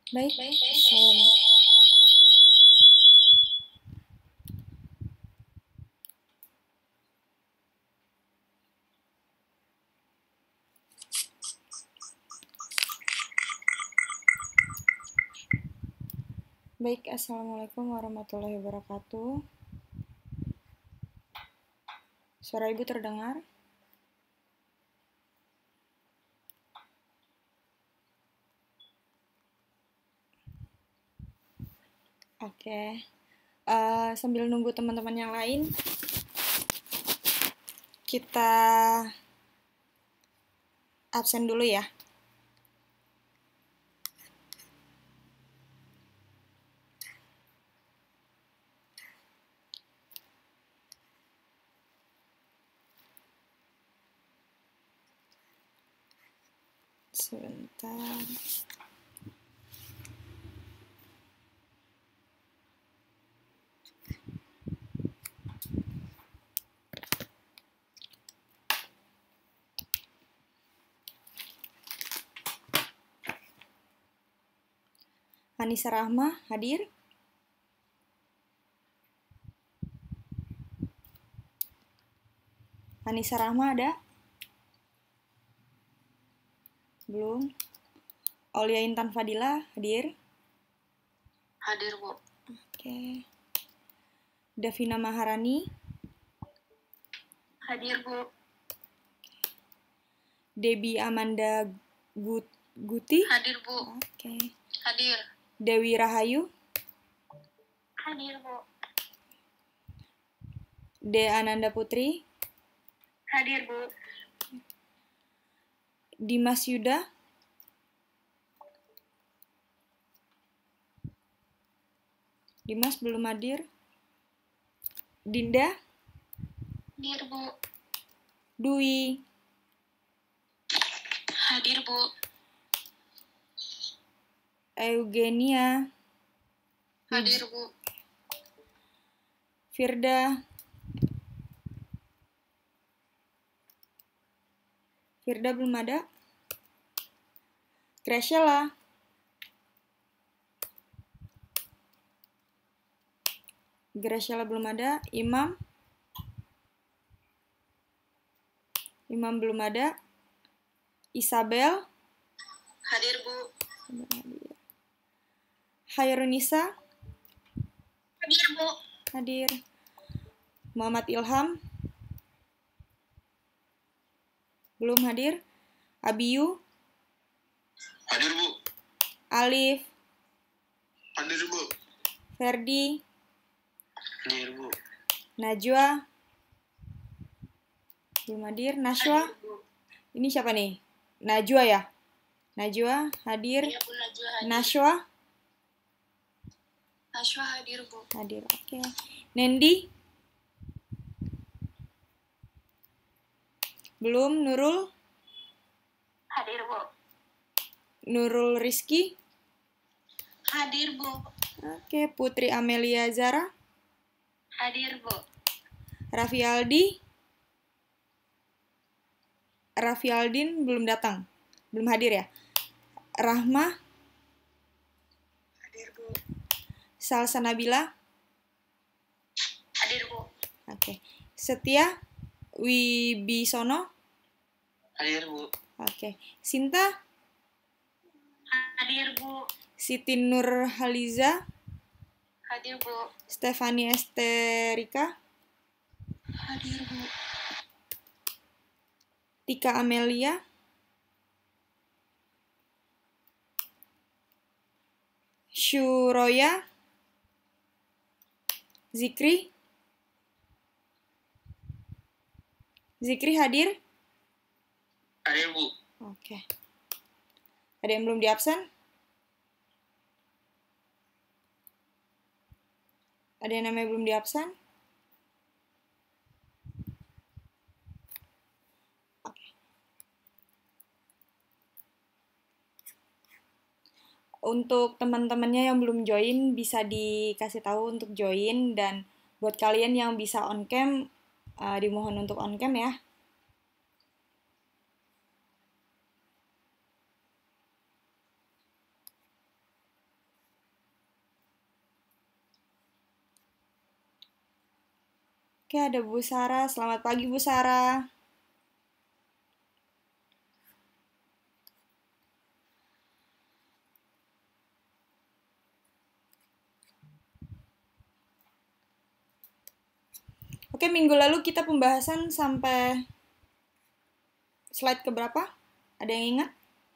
Baik, Assalamualaikum warahmatullahi wabarakatuh. Suara Ibu terdengar? Oke. Sambil nunggu teman-teman yang lain, kita absen dulu ya. Sebentar. Anissa Rahma hadir? Anissa Rahma ada? Belum. Aulia Intan Fadila hadir? Hadir, Bu. Oke. Davina Maharani? Hadir, Bu. Debbie Amanda Guti? Hadir, Bu. Oke. Hadir. Dewi Rahayu? Hadir, Bu. De Ananda Putri? Hadir, Bu. Dimas Yuda? Dimas belum hadir. Dinda? Hadir, Bu. Dwi? Hadir, Bu. Eugenia? Hadir, Bu. Firda? Firda belum ada. Graciela? Graciela belum ada. Imam? Imam belum ada. Isabel? Hadir, Bu. Hairunisa? Hadir, Bu. Hadir. Muhammad Ilham? Belum hadir. Abiyu? Hadir, Bu. Alif? Hadir, Bu. Ferdi? Hadir, Bu. Najwa? Belum hadir. Nashwa? Hadir, Bu. Ini siapa nih? Najwa ya? Najwa hadir. Ya, Bu. Najwa hadir. Nashwa? Nashwa hadir, Bu. Hadir, oke. Nendi? Belum. Nurul? Hadir, Bu. Nurul Rizky? Hadir, Bu. Oke. Putri Amelia Zara? Hadir, Bu. Raffi Aldi? Raffi Aldin belum datang. Belum hadir ya? Rahma? Hadir, Bu. Salsa Nabila? Hadir, Bu. Oke. Setia? Wibisono? Hadir, Bu. Oke. Sinta? Hadir, Bu. Siti Nurhaliza? Hadir, Bu. Stefani Esterika? Hadir, Bu. Tika Amelia? Syuroya? Zikri? Zikri hadir? Hadir, Bu. Oke. Ada yang belum di absen? Ada yang namanya belum di absen? Oke. Untuk teman-temannya yang belum join, bisa dikasih tahu untuk join, dan buat kalian yang bisa on cam, dimohon untuk on cam ya. Oke, ada Bu Sarah. Selamat pagi, Bu Sarah. Oke, minggu lalu kita pembahasan sampai slide keberapa? Ada yang ingat?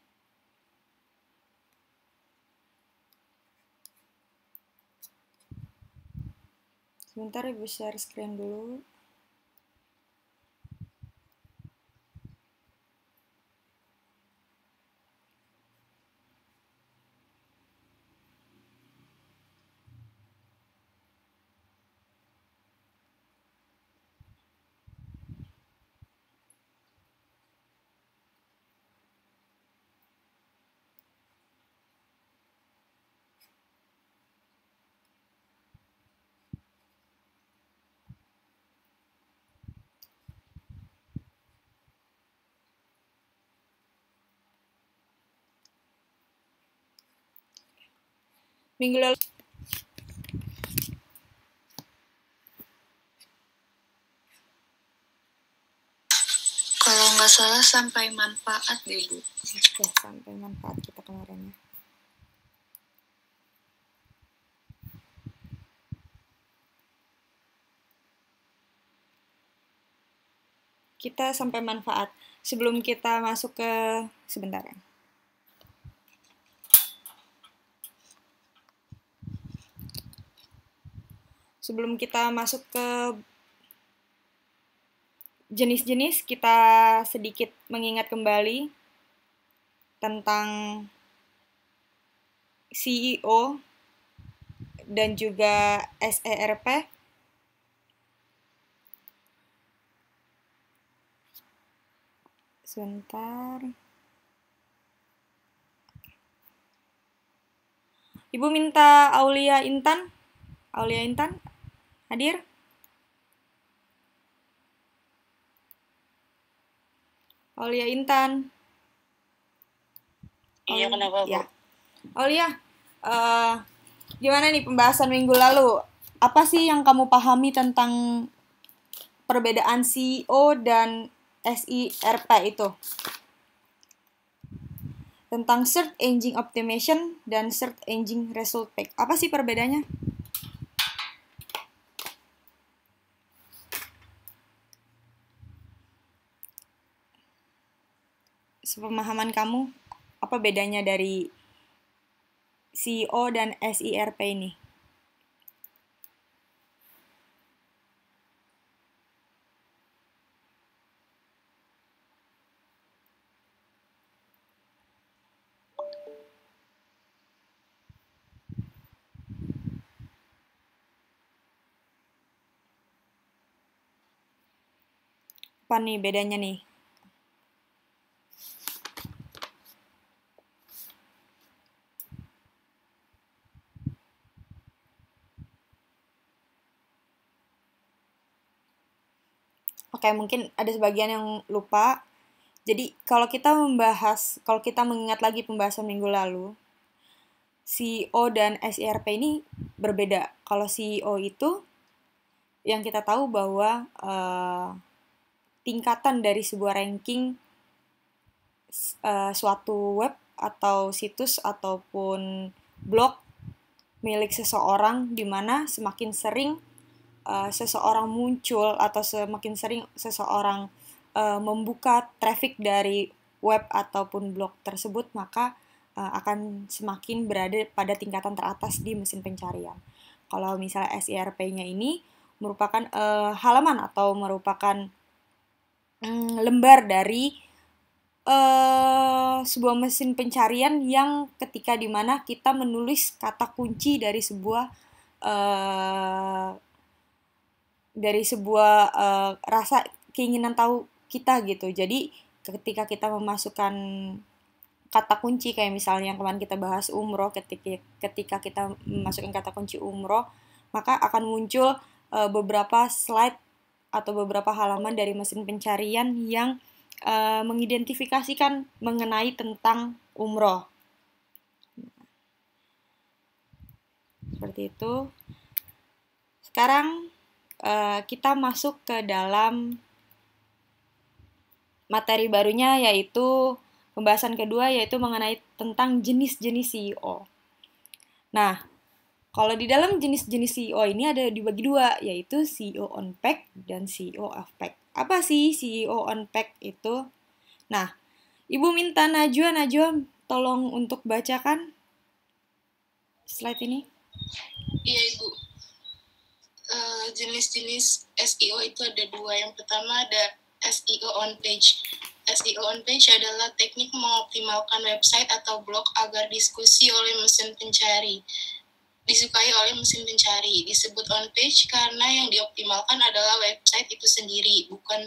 Sebentar, Ibu share screen dulu. Minggu lalu Kalau nggak salah sampai manfaat deh, Bu. Oke, sampai manfaat kita kemarin ya. Kita sampai manfaat. Sebelum kita masuk ke sebentar ya. Sebelum kita masuk ke jenis-jenis, kita sedikit mengingat kembali tentang CEO dan juga SERP. Sebentar. Ibu minta Aulia Intan. Aulia Intan, hadir? Aulia Intan. Iya, kenapa, Bu? Ya. Aulia, gimana nih pembahasan minggu lalu? Apa sih yang kamu pahami tentang perbedaan CEO dan SERP itu? Tentang Search Engine Optimization dan Search Engine Result Page. Apa sih perbedaannya? Sepemahaman kamu, apa bedanya dari CEO dan SERP ini? Apa nih bedanya nih? Oke, mungkin ada sebagian yang lupa. Jadi, kalau kita mengingat lagi pembahasan minggu lalu, CEO dan SERP ini berbeda. Kalau CEO itu, yang kita tahu bahwa tingkatan dari sebuah ranking suatu web atau situs ataupun blog milik seseorang, di mana semakin sering seseorang muncul atau semakin sering seseorang membuka traffic dari web ataupun blog tersebut, maka akan semakin berada pada tingkatan teratas di mesin pencarian. Kalau misalnya SERP-nya ini merupakan halaman atau merupakan lembar dari sebuah mesin pencarian yang ketika dimana kita menulis kata kunci dari sebuah rasa keinginan tahu kita gitu. Jadi ketika kita memasukkan kata kunci kayak misalnya yang kemarin kita bahas umroh, ketika kita memasukkan kata kunci umroh, maka akan muncul beberapa slide atau beberapa halaman dari mesin pencarian yang mengidentifikasikan mengenai tentang umroh. Seperti itu. Sekarang kita masuk ke dalam materi barunya, yaitu pembahasan kedua, yaitu mengenai tentang jenis-jenis CEO. Nah, kalau di dalam jenis-jenis CEO ini ada dibagi dua, yaitu CEO on pack dan CEO off pack. Apa sih CEO on pack itu? Nah, Ibu minta Najwa tolong untuk bacakan slide ini. Iya, Ibu. Jenis-jenis SEO itu ada dua. Yang pertama ada SEO on page. SEO on page adalah teknik mengoptimalkan website atau blog agar disukai oleh mesin pencari. Disebut on page karena yang dioptimalkan adalah website itu sendiri, bukan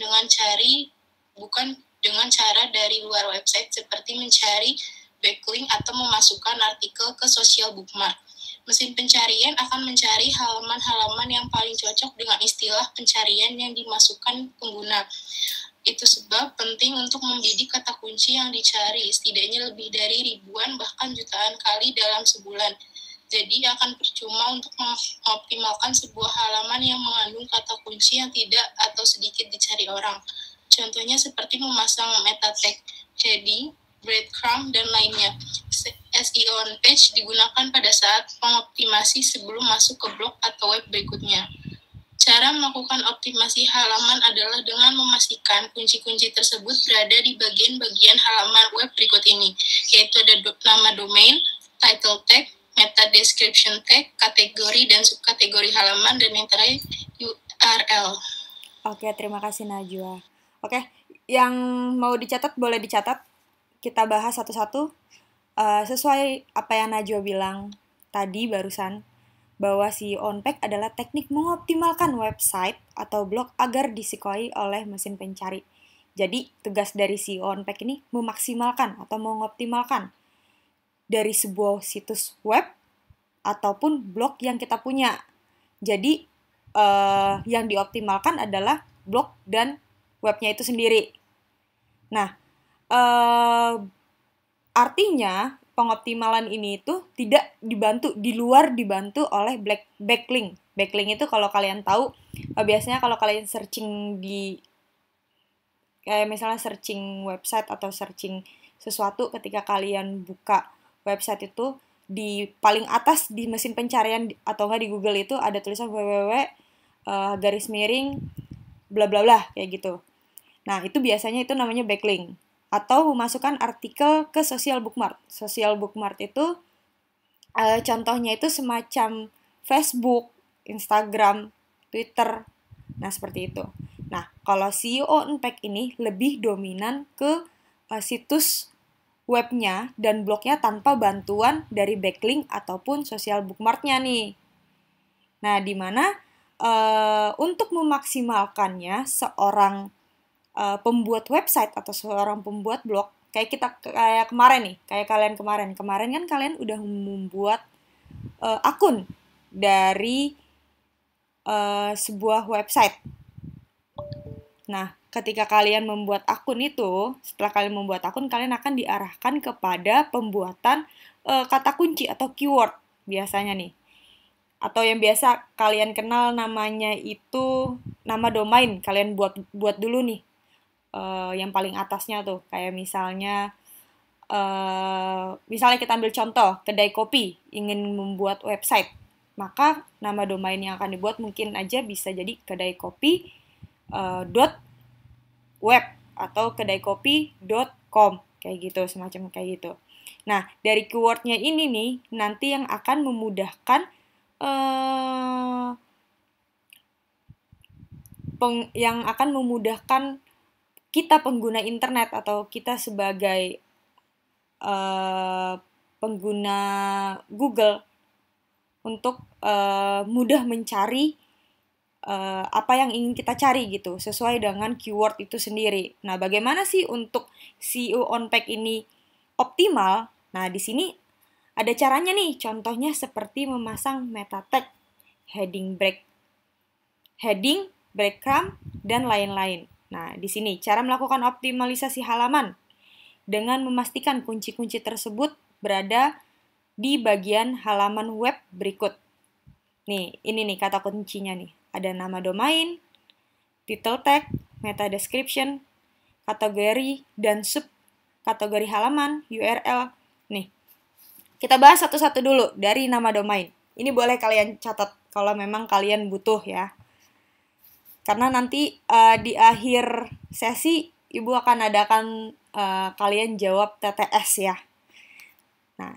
dengan cara dari luar website seperti mencari backlink atau memasukkan artikel ke social bookmark. Mesin pencarian akan mencari halaman-halaman yang paling cocok dengan istilah pencarian yang dimasukkan pengguna. Itu sebab penting untuk membidik kata kunci yang dicari, setidaknya lebih dari ribuan bahkan jutaan kali dalam sebulan. Jadi akan percuma untuk mengoptimalkan sebuah halaman yang mengandung kata kunci yang tidak atau sedikit dicari orang. Contohnya seperti memasang meta tag, heading, breadcrumb, dan lainnya. SEO on page digunakan pada saat pengoptimasi sebelum masuk ke blog atau web berikutnya. Cara melakukan optimasi halaman adalah dengan memastikan kunci-kunci tersebut berada di bagian-bagian halaman web berikut ini, yaitu ada nama domain, title tag, meta description tag, kategori dan subkategori halaman, dan yang terakhir URL. Oke, terima kasih Najwa. Oke, yang mau dicatat boleh dicatat. Kita bahas satu-satu. Sesuai apa yang Najwa bilang tadi barusan, bahwa CEO on pack adalah teknik mengoptimalkan website atau blog agar disukai oleh mesin pencari. Jadi, tugas dari CEO on pack ini memaksimalkan atau mengoptimalkan dari sebuah situs web ataupun blog yang kita punya. Jadi, yang dioptimalkan adalah blog dan webnya itu sendiri. Nah, artinya pengoptimalan ini itu tidak dibantu oleh backlink. Backlink itu kalau kalian tahu, biasanya kalau kalian searching kayak misalnya searching website atau searching sesuatu, ketika kalian buka website itu, di paling atas di mesin pencarian atau enggak di Google itu ada tulisan www garis miring bla bla bla kayak gitu. Nah, itu biasanya itu namanya backlink. Atau memasukkan artikel ke social bookmark. Social bookmark itu contohnya itu semacam Facebook, Instagram, Twitter. Nah, seperti itu. Nah, kalau CEO on pack ini lebih dominan ke situs webnya dan blognya tanpa bantuan dari backlink ataupun social bookmarknya nih. Nah, di mana untuk memaksimalkannya seorang pembuat website atau seorang pembuat blog, kayak kemarin nih, kayak kalian kemarin kan kalian udah membuat akun dari sebuah website. Nah, ketika kalian membuat akun itu, setelah kalian membuat akun, kalian akan diarahkan kepada pembuatan kata kunci atau keyword biasanya nih. Atau yang biasa kalian kenal namanya itu nama domain, kalian buat dulu nih. Yang paling atasnya tuh, kayak misalnya kita ambil contoh, kedai kopi ingin membuat website, maka nama domain yang akan dibuat mungkin aja bisa jadi kedai-kopi .web atau kedai-kopi.com, kayak gitu, semacam kayak gitu. Nah, dari keywordnya ini nih, nanti yang akan memudahkan kita pengguna internet atau kita sebagai pengguna Google untuk mudah mencari apa yang ingin kita cari gitu, sesuai dengan keyword itu sendiri. Nah, bagaimana sih untuk SEO on pack ini optimal? Nah, di sini ada caranya nih, contohnya seperti memasang meta tag, heading, breadcrumb, dan lain-lain. Nah, di sini cara melakukan optimalisasi halaman dengan memastikan kunci-kunci tersebut berada di bagian halaman web berikut. Nih, ini nih kata kuncinya nih. Ada nama domain, title tag, meta description, kategori, dan sub kategori halaman, URL. Nih, kita bahas satu-satu dulu dari nama domain. Ini boleh kalian catat kalau memang kalian butuh ya. Karena nanti di akhir sesi Ibu akan adakan kalian jawab TTS ya. Nah,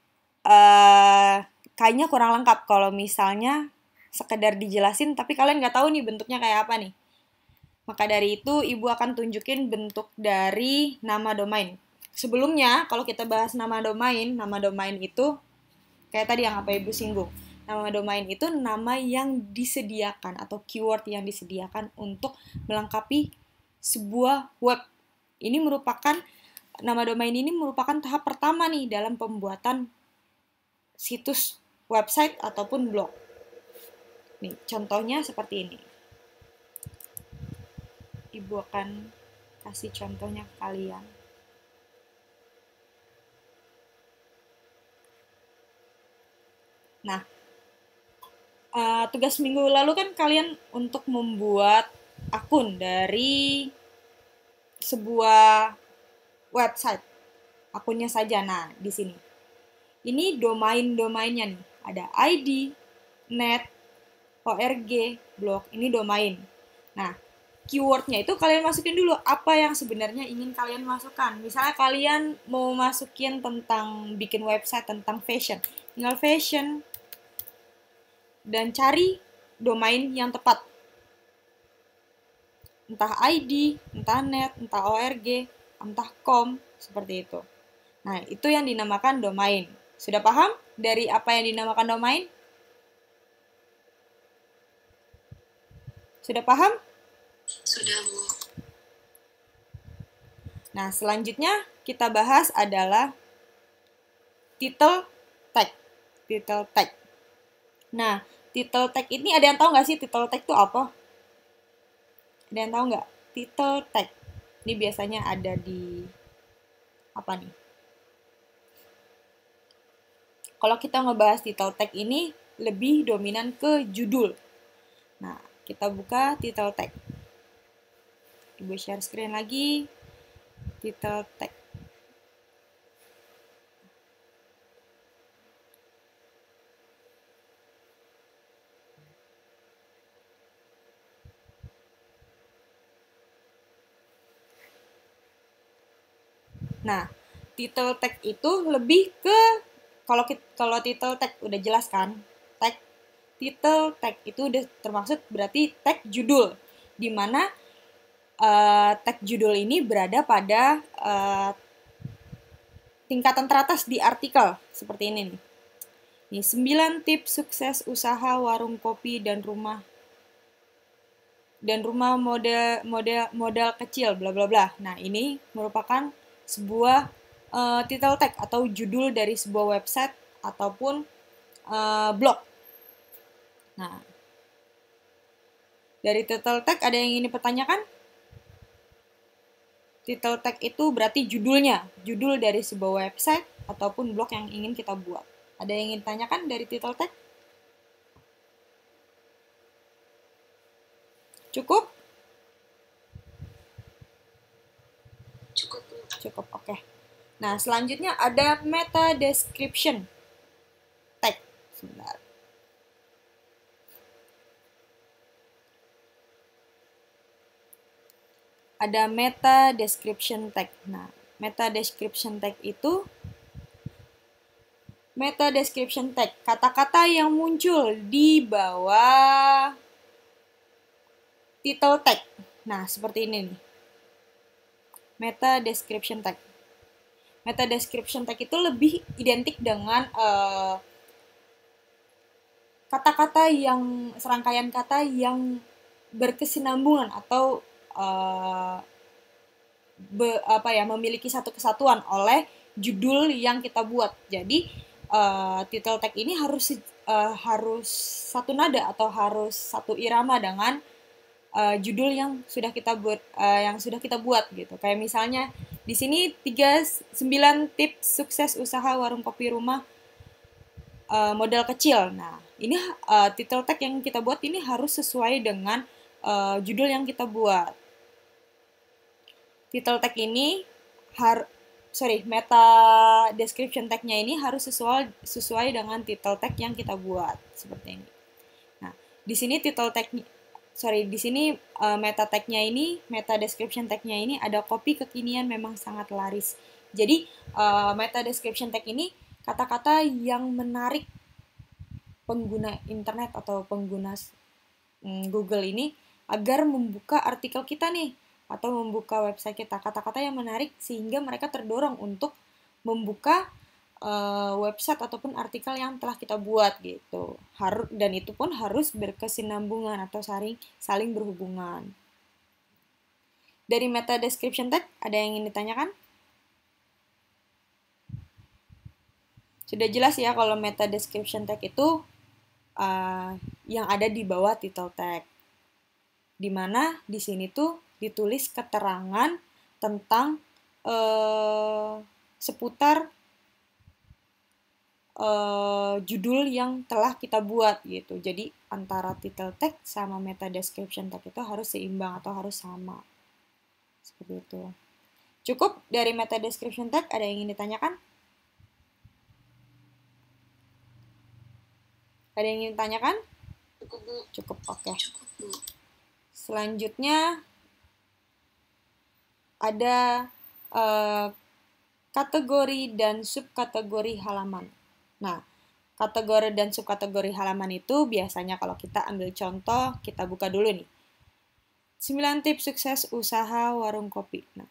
kayaknya kurang lengkap kalau misalnya sekedar dijelasin tapi kalian nggak tahu nih bentuknya kayak apa nih. Maka dari itu Ibu akan tunjukin bentuk dari nama domain. Sebelumnya kalau kita bahas nama domain itu kayak tadi yang apa Ibu singgung. Nama domain itu nama yang disediakan atau keyword yang disediakan untuk melengkapi sebuah web. Nama domain ini merupakan tahap pertama nih dalam pembuatan situs website ataupun blog. Nih, contohnya seperti ini. Ibu akan kasih contohnya ke kalian. Nah, tugas minggu lalu kan kalian untuk membuat akun dari sebuah website. Akunnya saja, nah di sini. Ini domain-domainnya nih. Ada ID, net, org, blog. Ini domain. Nah, keywordnya itu kalian masukin dulu apa yang sebenarnya ingin kalian masukkan. Misalnya kalian mau masukin tentang bikin website tentang fashion. Tinggal fashion dan cari domain yang tepat. Entah ID, entah net, entah org, entah com, seperti itu. Nah, itu yang dinamakan domain. Sudah paham dari apa yang dinamakan domain? Sudah paham? Sudah, Bu. Nah, selanjutnya kita bahas adalah title tag. Title tag. Nah, title tag ini ada yang tahu nggak sih title tag itu apa? Ada yang tahu nggak? Title tag. Ini biasanya ada di apa nih? Kalau kita ngebahas title tag ini lebih dominan ke judul. Nah, kita buka title tag. Ibu share screen lagi. Title tag. Nah, title tag itu lebih ke kalau title tag udah jelas kan? Title tag itu udah termaksud berarti tag judul, di mana tag judul ini berada pada tingkatan teratas di artikel seperti ini nih. Nih, 9 tips sukses usaha warung kopi dan rumah modal kecil bla bla bla. Nah, ini merupakan sebuah title tag atau judul dari sebuah website ataupun blog. Nah, dari title tag ada yang ingin dipertanyakan? Title tag itu berarti judulnya, judul dari sebuah website ataupun blog yang ingin kita buat. Ada yang ingin ditanyakan dari title tag? Cukup? Cukup, Bu. Cukup, oke. Nah, selanjutnya ada meta description tag. Sebentar. Ada meta description tag. Nah, meta description tag itu kata-kata yang muncul di bawah title tag. Nah, seperti ini nih. Meta description tag. Meta description tag itu lebih identik dengan kata-kata yang serangkaian kata yang berkesinambungan atau memiliki satu kesatuan oleh judul yang kita buat. Jadi title tag ini harus satu nada atau harus satu irama dengan judul yang sudah kita buat gitu. Kayak misalnya di sini 9 tips sukses usaha warung kopi rumah modal kecil. Nah, ini title tag yang kita buat ini harus sesuai dengan judul yang kita buat. Title tag ini meta description tag-nya ini harus sesuai dengan title tag yang kita buat seperti ini. Nah, di sini meta tag-nya ini, meta description tag-nya ini ada kopi kekinian memang sangat laris. Jadi meta description tag ini kata-kata yang menarik pengguna internet atau pengguna Google ini agar membuka artikel kita nih atau membuka website kita, kata-kata yang menarik sehingga mereka terdorong untuk membuka website ataupun artikel yang telah kita buat gitu. Dan itu pun harus berkesinambungan atau saling berhubungan. Dari meta description tag ada yang ingin ditanyakan? Sudah jelas ya kalau meta description tag itu yang ada di bawah title tag. Dimana di sini tuh ditulis keterangan tentang seputar judul yang telah kita buat gitu. Jadi antara title tag sama meta description tag itu harus seimbang atau harus sama. Seperti itu. Cukup dari meta description tag, ada yang ingin ditanyakan? Ada yang ingin ditanyakan? Cukup, Bu. Cukup, oke. Cukup, Bu. Selanjutnya ada kategori dan subkategori halaman. Nah, kategori dan subkategori halaman itu biasanya kalau kita ambil contoh, kita buka dulu nih. 9 tips sukses usaha warung kopi. Nah,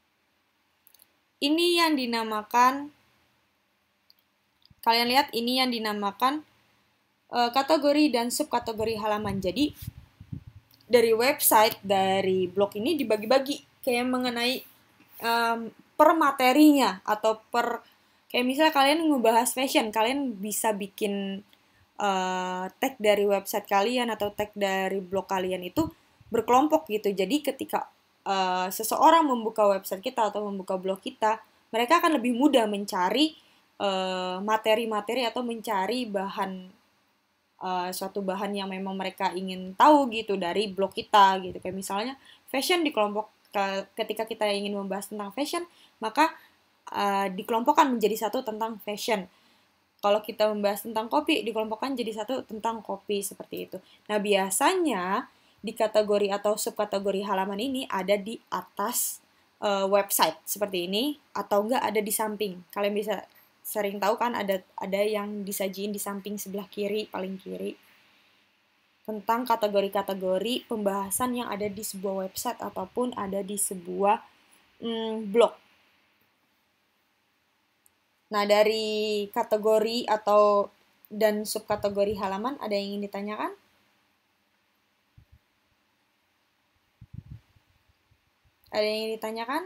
ini yang dinamakan, kalian lihat ini yang dinamakan kategori dan subkategori halaman. Jadi, dari website, dari blog ini dibagi-bagi kayak mengenai per materinya atau kayak misalnya kalian ngebahas fashion, kalian bisa bikin tag dari website kalian atau tag dari blog kalian itu berkelompok gitu. Jadi ketika seseorang membuka website kita atau membuka blog kita, mereka akan lebih mudah mencari materi-materi atau mencari suatu bahan yang memang mereka ingin tahu gitu dari blog kita gitu. Kayak misalnya fashion ketika kita ingin membahas tentang fashion, maka dikelompokkan menjadi satu tentang fashion. Kalau kita membahas tentang kopi, dikelompokkan jadi satu tentang kopi, seperti itu. Nah, biasanya di kategori atau subkategori halaman ini ada di atas website seperti ini, atau enggak ada di samping. Kalian bisa sering tahu kan ada yang disajiin di samping sebelah kiri, paling kiri, tentang kategori-kategori pembahasan yang ada di sebuah website ataupun ada di sebuah blog. Nah, dari kategori dan subkategori halaman ada yang ingin ditanyakan? Ada yang ingin ditanyakan?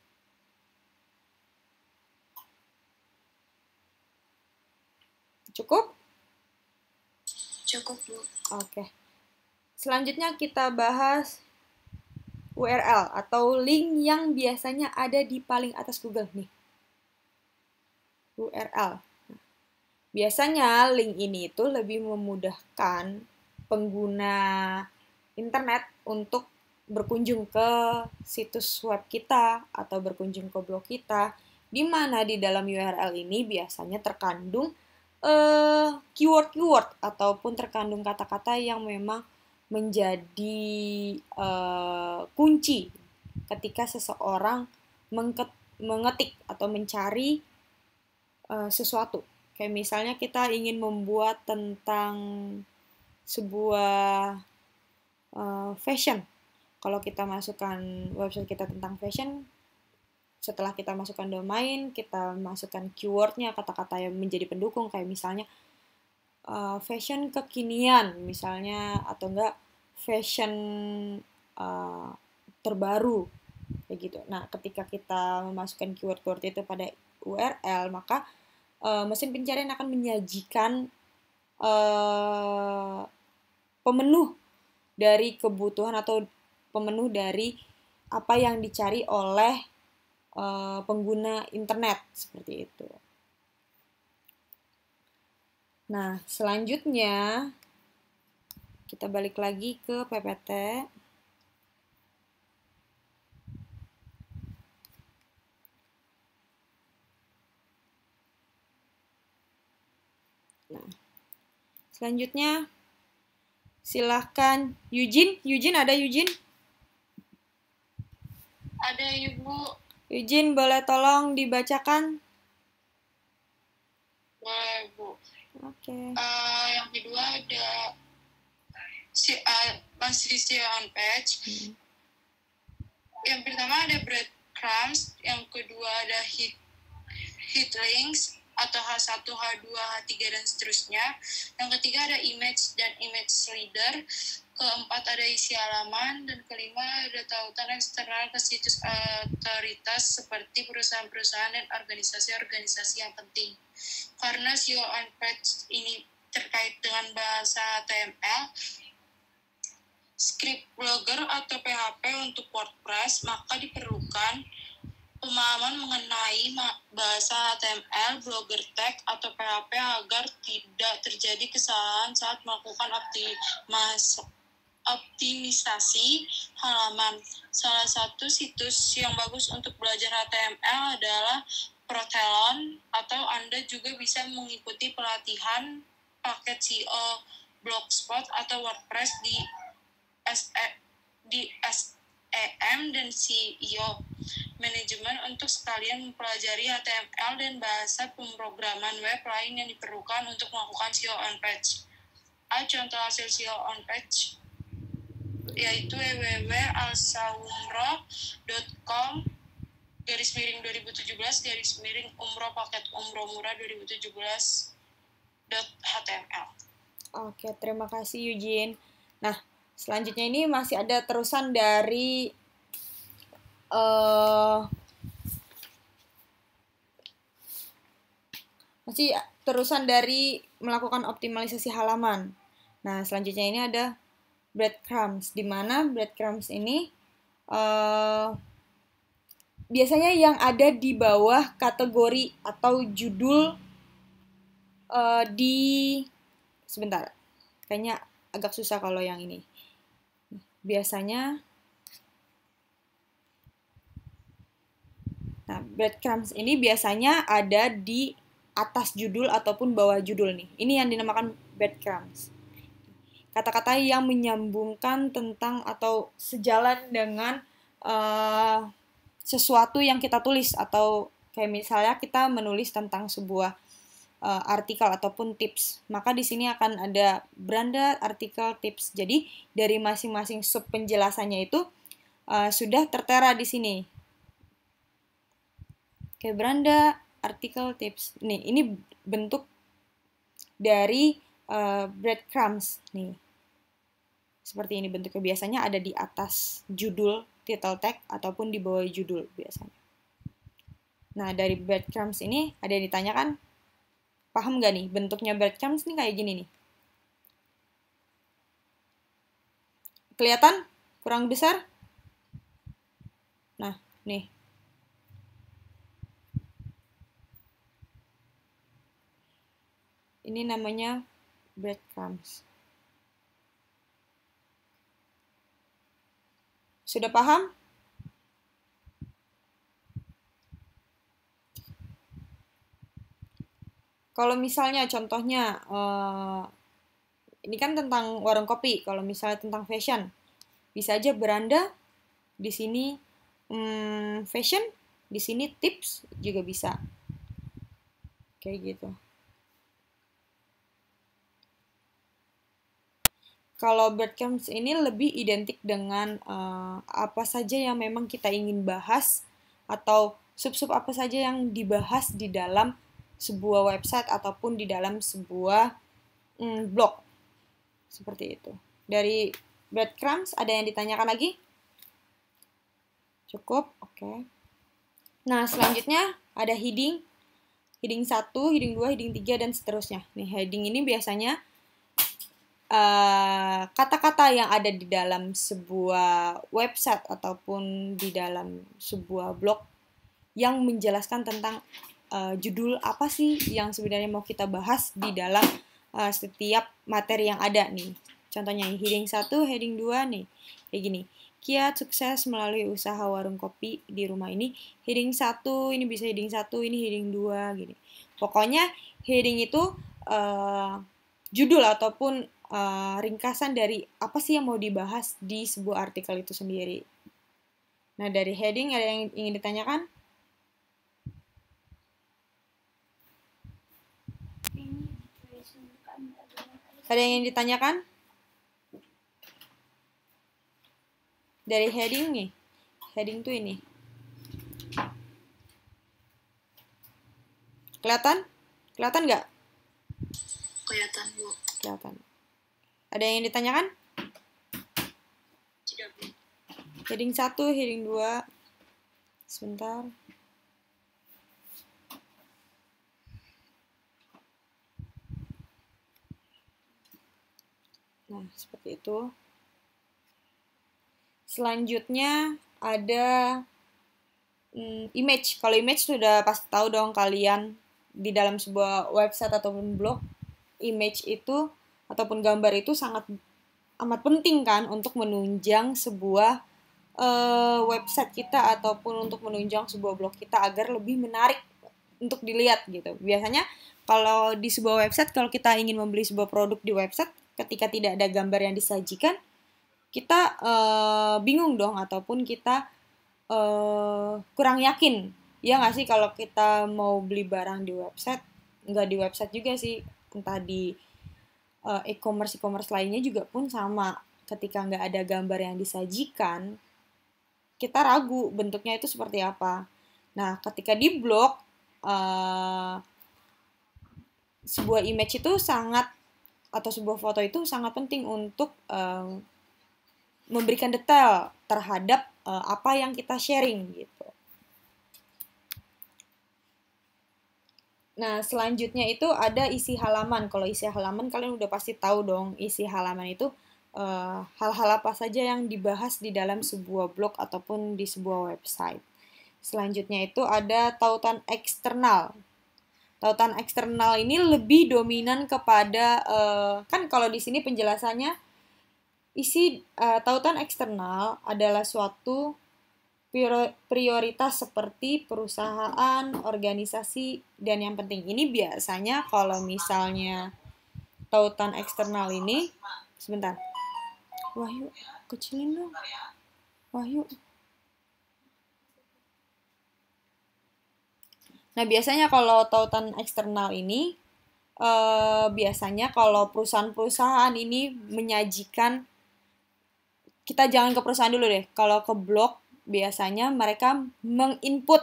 Cukup? Cukup, Bu. Oke. Selanjutnya kita bahas URL atau link yang biasanya ada di paling atas Google nih. URL. Biasanya link ini itu lebih memudahkan pengguna internet untuk berkunjung ke situs web kita atau berkunjung ke blog kita, di mana di dalam URL ini biasanya terkandung keyword-keyword ataupun terkandung kata-kata yang memang menjadi kunci ketika seseorang mengetik atau mencari sesuatu. Kayak misalnya kita ingin membuat tentang sebuah fashion. Kalau kita masukkan website kita tentang fashion, setelah kita masukkan domain, kita masukkan keywordnya, kata-kata yang menjadi pendukung, kayak misalnya fashion kekinian, misalnya, atau enggak fashion terbaru, kayak gitu. Nah, ketika kita memasukkan keyword-keyword itu pada URL, maka mesin pencarian akan menyajikan pemenuh dari kebutuhan atau pemenuh dari apa yang dicari oleh pengguna internet, seperti itu. Nah, selanjutnya kita balik lagi ke PPT. Nah, selanjutnya silahkan Eugene. Eugene ada Eugene? Ada Ibu. Eugene boleh tolong dibacakan? Boleh Bu. Oke. Yang kedua ada masih on page. Yang pertama ada breadcrumbs, yang kedua ada hit links atau H1, H2, H3 dan seterusnya. Yang ketiga ada image dan image leader. Keempat ada isi halaman, dan kelima ada tautan eksternal ke situs otoritas seperti perusahaan-perusahaan dan organisasi-organisasi yang penting. Karena SEO on page ini terkait dengan bahasa HTML, script blogger atau PHP untuk WordPress, maka diperlukan pemahaman mengenai bahasa HTML, blogger tag, atau PHP agar tidak terjadi kesalahan saat melakukan optimisasi halaman. Salah satu situs yang bagus untuk belajar HTML adalah Protelon, atau Anda juga bisa mengikuti pelatihan paket SEO Blogspot atau WordPress di SEM dan SEO Manajemen untuk sekalian mempelajari HTML dan bahasa pemrograman web lain yang diperlukan untuk melakukan SEO on page. Contoh hasil SEO on page yaitu www.alsaumroh.com/2017/umroh paket umroh murah 2017.html. Oke, terima kasih Eugene. Nah, selanjutnya ini masih ada terusan dari melakukan optimalisasi halaman. Nah, selanjutnya ini ada breadcrumbs, di mana breadcrumbs ini biasanya yang ada di bawah kategori atau judul sebentar, kayaknya agak susah kalau yang ini. Biasanya breadcrumbs ini biasanya ada di atas judul ataupun bawah judul nih. Ini yang dinamakan breadcrumbs. Kata-kata yang menyambungkan tentang atau sejalan dengan sesuatu yang kita tulis, atau kayak misalnya kita menulis tentang sebuah artikel ataupun tips. Maka di sini akan ada beranda, artikel, tips. Jadi dari masing-masing sub penjelasannya itu sudah tertera di sini. Kayak beranda, artikel, tips. Nih, ini bentuk dari breadcrumbs nih. Seperti ini bentuknya, biasanya ada di atas judul, title tag, ataupun di bawah judul biasanya. Nah, dari breadcrumbs ini ada yang ditanyakan, paham nggak nih bentuknya breadcrumbs nih kayak gini nih? Kelihatan? Kurang besar? Nah, nih. Ini namanya breadcrumbs. Sudah paham? Kalau misalnya contohnya, ini kan tentang warung kopi. Kalau misalnya tentang fashion, bisa aja beranda, di sini fashion, di sini tips juga bisa. Kayak gitu. Kalau breadcrumbs ini lebih identik dengan apa saja yang memang kita ingin bahas, atau sub-sub apa saja yang dibahas di dalam sebuah website ataupun di dalam sebuah blog. Seperti itu. Dari breadcrumbs ada yang ditanyakan lagi? Cukup? Oke. Nah, selanjutnya ada heading. Heading 1, heading 2, heading 3, dan seterusnya. Nih, heading ini biasanya kata-kata yang ada di dalam sebuah website ataupun di dalam sebuah blog yang menjelaskan tentang judul apa sih yang sebenarnya mau kita bahas di dalam setiap materi yang ada nih. Contohnya heading 1, heading 2 nih. Kayak gini. Kiat sukses melalui usaha warung kopi di rumah ini. Heading 1, ini bisa heading 1, ini heading 2 gini. Pokoknya heading itu judul ataupun ringkasan dari apa sih yang mau dibahas di sebuah artikel itu sendiri. Nah, dari heading ada yang ingin ditanyakan? Ada yang ingin ditanyakan? Dari heading nih. Heading tuh ini. Kelihatan? Kelihatan nggak? Kelihatan, Bu. Kelihatan. Ada yang ingin ditanyakan? Tidak, Bu. Heading 1, heading 2. Sebentar. Nah, seperti itu. Selanjutnya ada image. Kalau image sudah pasti tahu dong kalian, di dalam sebuah website ataupun blog, image itu ataupun gambar itu sangat amat penting kan untuk menunjang sebuah website kita ataupun untuk menunjang sebuah blog kita agar lebih menarik untuk dilihat gitu. Biasanya kalau di sebuah website, kalau kita ingin membeli sebuah produk di website, ketika tidak ada gambar yang disajikan, kita bingung dong ataupun kita kurang yakin. Ya nggak sih kalau kita mau beli barang di website, nggak di website juga sih, entah di e-commerce lainnya juga pun sama. Ketika nggak ada gambar yang disajikan, kita ragu bentuknya itu seperti apa. Nah, ketika di blog, sebuah image itu sangat, atau sebuah foto itu sangat penting untuk memberikan detail terhadap apa yang kita sharing gitu. Nah, selanjutnya itu ada isi halaman. Kalau isi halaman kalian udah pasti tahu dong, isi halaman itu hal-hal apa saja yang dibahas di dalam sebuah blog ataupun di sebuah website. Selanjutnya itu ada tautan eksternal. Tautan eksternal ini lebih dominan kepada, kan kalau di sini penjelasannya, isi tautan eksternal adalah suatu prioritas seperti perusahaan, organisasi, dan yang penting ini biasanya kalau misalnya tautan eksternal ini, sebentar, Wahyu, kecilin dong, Wahyu. Nah, biasanya kalau tautan eksternal ini, biasanya kalau perusahaan-perusahaan ini menyajikan, kita jangan ke perusahaan dulu deh, kalau ke blog, biasanya mereka menginput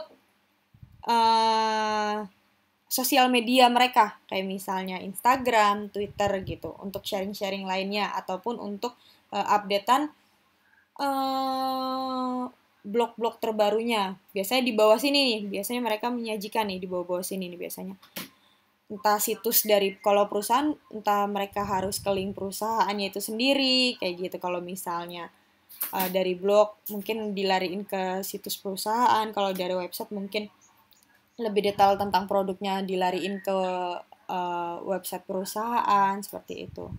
sosial media mereka, kayak misalnya Instagram, Twitter gitu, untuk sharing-sharing lainnya, ataupun untuk updatean blog-blog terbarunya. Biasanya di bawah sini nih, biasanya mereka menyajikan nih, di bawah-bawah sini nih biasanya. Entah situs dari, kalau perusahaan, entah mereka harus ke link perusahaannya itu sendiri, kayak gitu. Kalau misalnya dari blog mungkin dilariin ke situs perusahaan, kalau dari website mungkin lebih detail tentang produknya dilariin ke website perusahaan, seperti itu.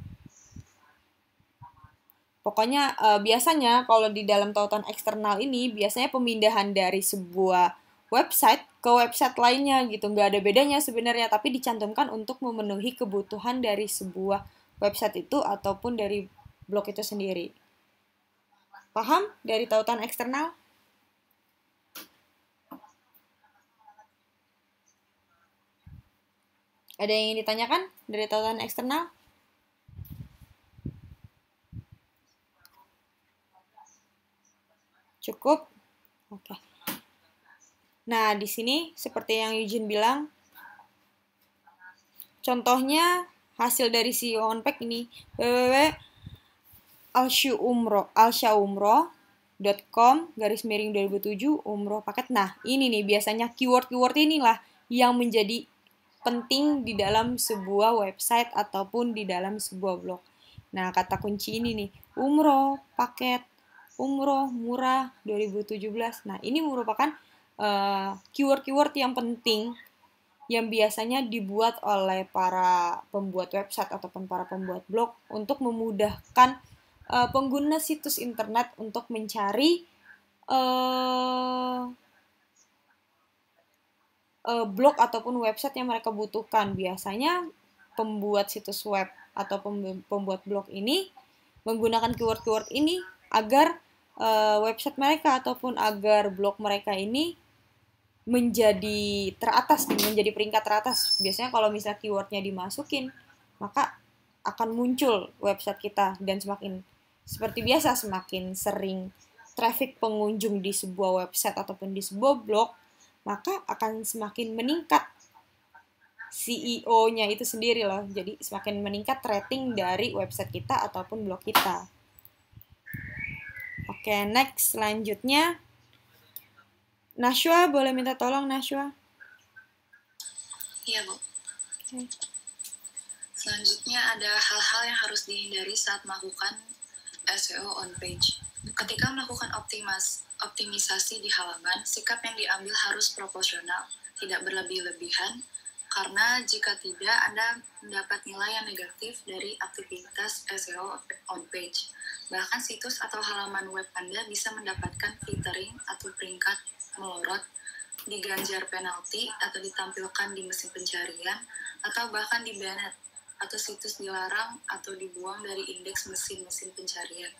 Pokoknya biasanya kalau di dalam tautan eksternal ini biasanya pemindahan dari sebuah website ke website lainnya gitu, nggak ada bedanya sebenarnya, tapi dicantumkan untuk memenuhi kebutuhan dari sebuah website itu ataupun dari blog itu sendiri. Paham dari tautan eksternal? Ada yang ingin ditanyakan dari tautan eksternal? Cukup? Oke. Nah, di sini seperti yang Eugene bilang, contohnya hasil dari CEO Unpack ini, www.alsyaumroh.com/2007 umroh paket. Nah, ini nih biasanya keyword-keyword inilah yang menjadi penting di dalam sebuah website ataupun di dalam sebuah blog. Nah, kata kunci ini nih, umroh paket, umroh murah 2017. Nah, ini merupakan keyword-keyword yang penting yang biasanya dibuat oleh para pembuat website ataupun para pembuat blog untuk memudahkan pengguna situs internet untuk mencari blog ataupun website yang mereka butuhkan. Biasanya pembuat situs web atau pembuat blog ini menggunakan keyword-keyword ini agar website mereka ataupun agar blog mereka ini menjadi teratas, menjadi peringkat teratas. Biasanya kalau misalnya keywordnya dimasukin, maka akan muncul website kita, dan semakin seperti biasa semakin sering traffic pengunjung di sebuah website ataupun di sebuah blog, maka akan semakin meningkat CEO-nya itu sendiri loh. Jadi semakin meningkat rating dari website kita ataupun blog kita. Oke, next selanjutnya Nashwa, boleh minta tolong Nashwa? Iya, Bu. Selanjutnya ada hal-hal yang harus dihindari saat melakukan SEO on page. Ketika melakukan optimisasi di halaman, sikap yang diambil harus proporsional, tidak berlebih-lebihan, karena jika tidak, Anda mendapat nilai yang negatif dari aktivitas SEO on page. Bahkan situs atau halaman web Anda bisa mendapatkan filtering atau peringkat melorot, diganjar penalti atau ditampilkan di mesin pencarian, atau bahkan di-banned atau situs dilarang atau dibuang dari indeks mesin-mesin pencarian.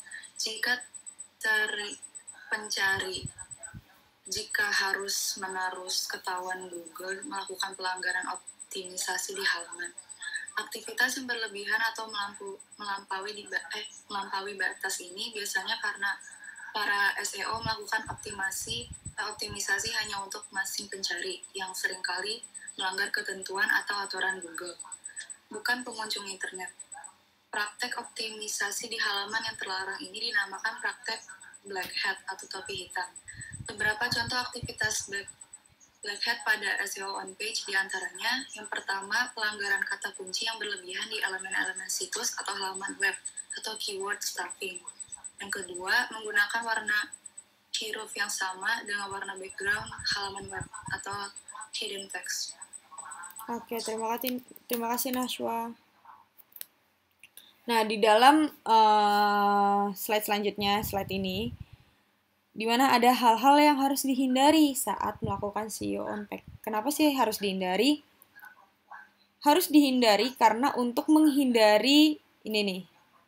Jika harus menerus ketahuan Google melakukan pelanggaran optimisasi di halaman. Aktivitas yang berlebihan atau melampaui batas ini biasanya karena para SEO melakukan optimisasi hanya untuk mesin pencari yang seringkali melanggar ketentuan atau aturan Google, bukan pengunjung internet. Praktek optimisasi di halaman yang terlarang ini dinamakan praktek black hat atau topi hitam. Beberapa contoh aktivitas black hat pada SEO on page diantaranya: yang pertama, pelanggaran kata kunci yang berlebihan di elemen-elemen situs atau halaman web atau keyword stuffing. Yang kedua, menggunakan warna huruf yang sama dengan warna background halaman web atau hidden text. Oke, terima kasih Nashwa. Nah, di dalam slide selanjutnya, slide ini, di mana ada hal-hal yang harus dihindari saat melakukan SEO on page. Kenapa sih harus dihindari? Harus dihindari karena untuk menghindari ini nih,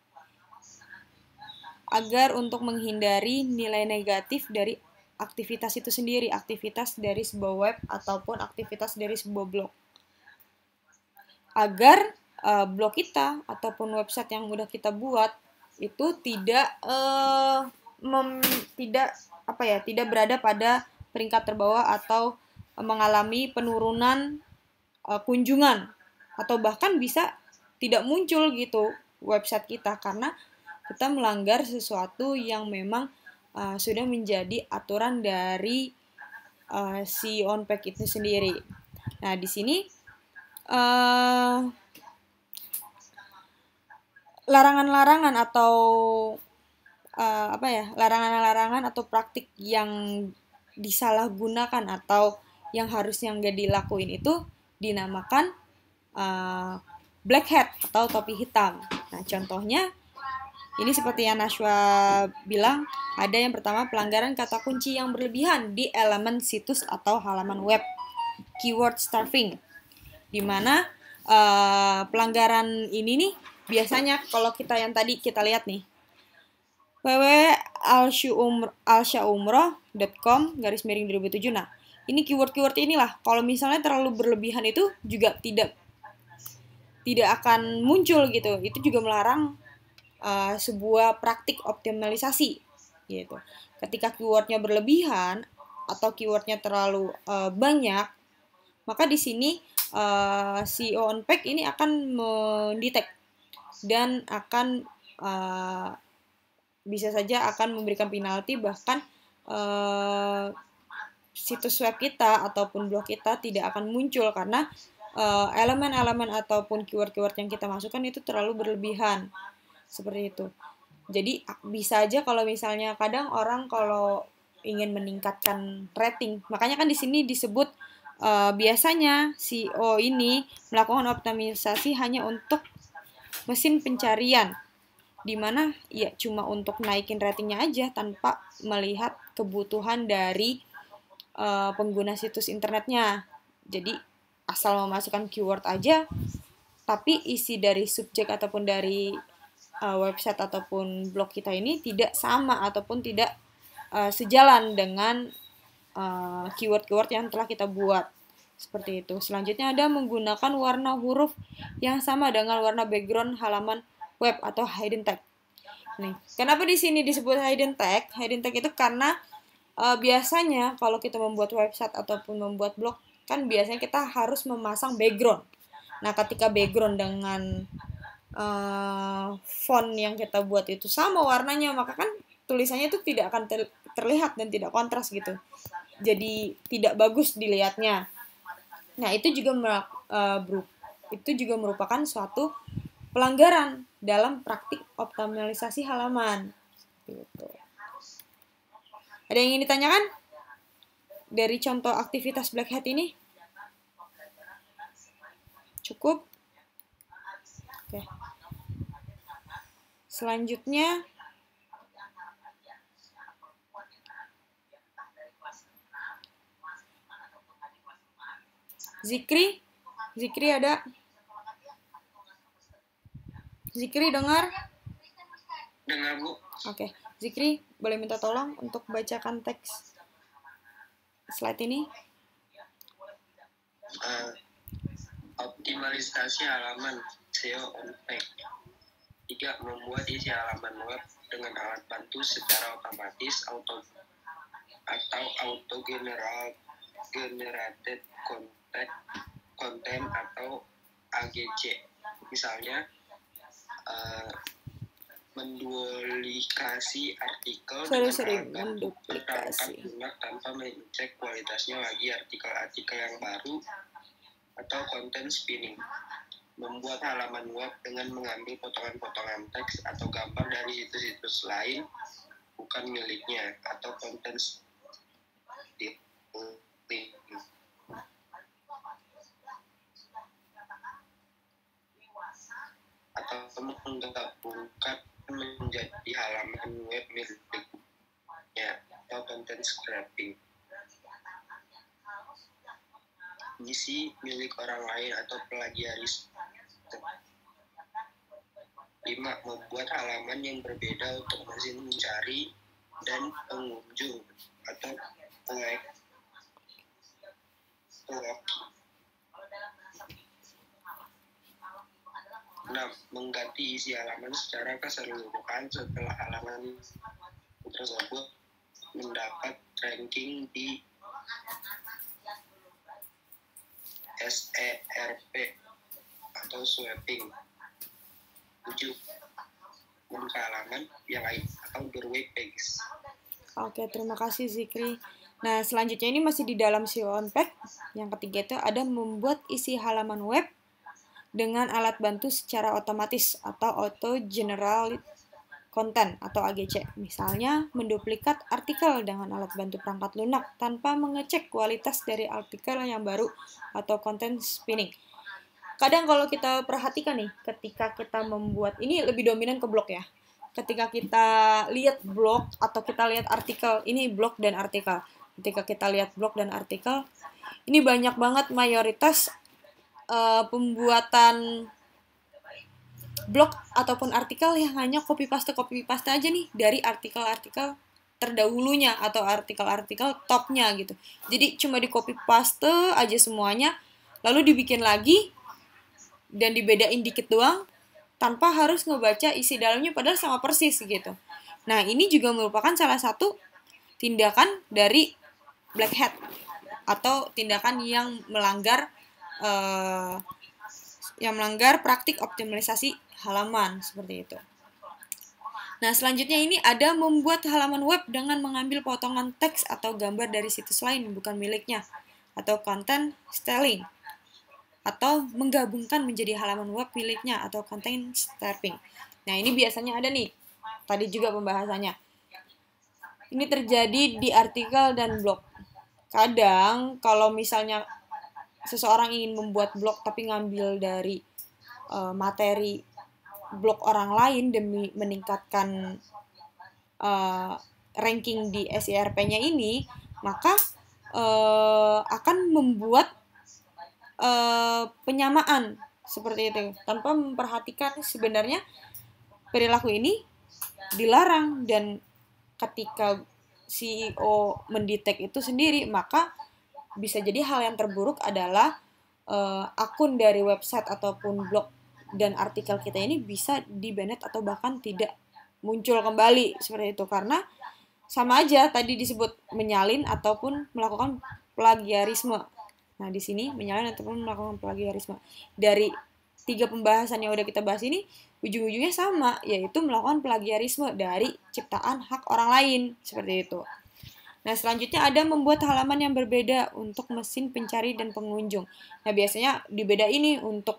agar untuk menghindari nilai negatif dari aktivitas itu sendiri, aktivitas dari sebuah web ataupun aktivitas dari sebuah blog. Agar blog kita ataupun website yang udah kita buat itu tidak berada pada peringkat terbawah atau mengalami penurunan kunjungan, atau bahkan bisa tidak muncul gitu website kita karena kita melanggar sesuatu yang memang sudah menjadi aturan dari SEO on page itu sendiri. Nah, di sini larangan-larangan atau larangan-larangan atau praktik yang disalahgunakan atau yang harusnya nggak dilakuin itu dinamakan black hat atau topi hitam. Nah, contohnya ini seperti yang Nashwa bilang, ada yang pertama, pelanggaran kata kunci yang berlebihan di elemen situs atau halaman web, keyword stuffing, di mana pelanggaran ini nih biasanya kalau kita yang tadi kita lihat nih, www.alsyaumroh.com/2007. Nah, ini keyword-keyword inilah kalau misalnya terlalu berlebihan itu juga tidak akan muncul gitu. Itu juga melarang sebuah praktik optimalisasi gitu. Ketika keywordnya berlebihan atau keywordnya terlalu banyak, maka di sini SEO on page ini akan mendetek dan akan bisa saja akan memberikan penalti, bahkan situs web kita ataupun blog kita tidak akan muncul karena elemen-elemen ataupun keyword-keyword yang kita masukkan itu terlalu berlebihan. Seperti itu. Jadi bisa aja kalau misalnya kadang orang kalau ingin meningkatkan rating, makanya kan di sini disebut biasanya SEO ini melakukan optimalisasi hanya untuk mesin pencarian, di mana ya cuma untuk naikin ratingnya aja tanpa melihat kebutuhan dari pengguna situs internetnya. Jadi asal memasukkan keyword aja, tapi isi dari subjek ataupun dari website ataupun blog kita ini tidak sama ataupun tidak sejalan dengan keyword-keyword yang telah kita buat. Seperti itu. Selanjutnya ada menggunakan warna huruf yang sama dengan warna background halaman web atau hidden tag. Nih, kenapa di sini disebut hidden tag? Hidden tag itu karena biasanya kalau kita membuat website ataupun membuat blog, kan biasanya kita harus memasang background. Nah, ketika background dengan font yang kita buat itu sama warnanya, maka kan tulisannya itu tidak akan terlihat dan tidak kontras gitu. Jadi tidak bagus dilihatnya. Nah, itu juga merupakan suatu pelanggaran dalam praktik optimalisasi halaman. Gitu. Ada yang ingin ditanyakan dari contoh aktivitas Black Hat ini? Cukup? Oke. Selanjutnya, Zikri ada? Zikri dengar? Dengar, Bu. Oke, Zikri boleh minta tolong untuk bacakan teks slide ini? Optimalisasi halaman SEO on page. 3. Membuat isi halaman web dengan alat bantu secara otomatis atau auto generated content atau AGC. Misalnya menduplikasi artikel menduplikasi tanpa mengecek kualitasnya lagi, artikel-artikel yang baru atau konten spinning. Membuat halaman web dengan mengambil potongan-potongan teks atau gambar dari situs-situs lain bukan miliknya atau konten spinning. Atau menggabungkan menjadi halaman web miliknya atau content scraping. Isi milik orang lain atau plagiarisme. 5. Membuat halaman yang berbeda untuk mesin mencari dan pengunjung atau pengelak. 6. Mengganti isi halaman secara keseluruhan setelah halaman tersebut mendapat ranking di SERP atau sweeping. 7. Membuka halaman yang lain atau doorway page. Oke, terima kasih Zikri. Nah, selanjutnya ini masih di dalam SEO on page. Yang ketiga itu ada membuat isi halaman web dengan alat bantu secara otomatis atau auto generate content atau AGC. Misalnya, menduplikat artikel dengan alat bantu perangkat lunak tanpa mengecek kualitas dari artikel yang baru atau content spinning. Kadang kalau kita perhatikan nih, ketika kita membuat, ini lebih dominan ke blog ya. Ketika kita lihat blog atau kita lihat artikel, ini blog dan artikel. Ketika kita lihat blog dan artikel, ini banyak banget mayoritas pembuatan blog ataupun artikel yang hanya copy paste aja nih dari artikel-artikel terdahulunya atau artikel-artikel topnya gitu. Jadi cuma di copy paste aja semuanya, lalu dibikin lagi dan dibedain dikit doang tanpa harus ngebaca isi dalamnya padahal sama persis gitu. Nah, ini juga merupakan salah satu tindakan dari Black Hat atau tindakan yang melanggar praktik optimalisasi halaman seperti itu. Nah, selanjutnya ini ada membuat halaman web dengan mengambil potongan teks atau gambar dari situs lain bukan miliknya atau content styling atau menggabungkan menjadi halaman web miliknya atau content stripping. Nah, ini biasanya ada nih. Tadi juga pembahasannya. Ini terjadi di artikel dan blog. Kadang kalau misalnya seseorang ingin membuat blog tapi ngambil dari materi blog orang lain demi meningkatkan ranking di SERP-nya ini, maka akan membuat penyamaan seperti itu tanpa memperhatikan sebenarnya perilaku ini dilarang, dan ketika CEO mendetek itu sendiri, maka bisa jadi hal yang terburuk adalah akun dari website ataupun blog dan artikel kita ini bisa di-banned atau bahkan tidak muncul kembali seperti itu, karena sama aja tadi disebut menyalin ataupun melakukan plagiarisme. Nah, di sini menyalin ataupun melakukan plagiarisme. Dari 3 pembahasan yang udah kita bahas ini, ujung-ujungnya sama, yaitu melakukan plagiarisme dari ciptaan hak orang lain, seperti itu. Nah, selanjutnya ada membuat halaman yang berbeda untuk mesin pencari dan pengunjung. Nah, biasanya dibeda ini untuk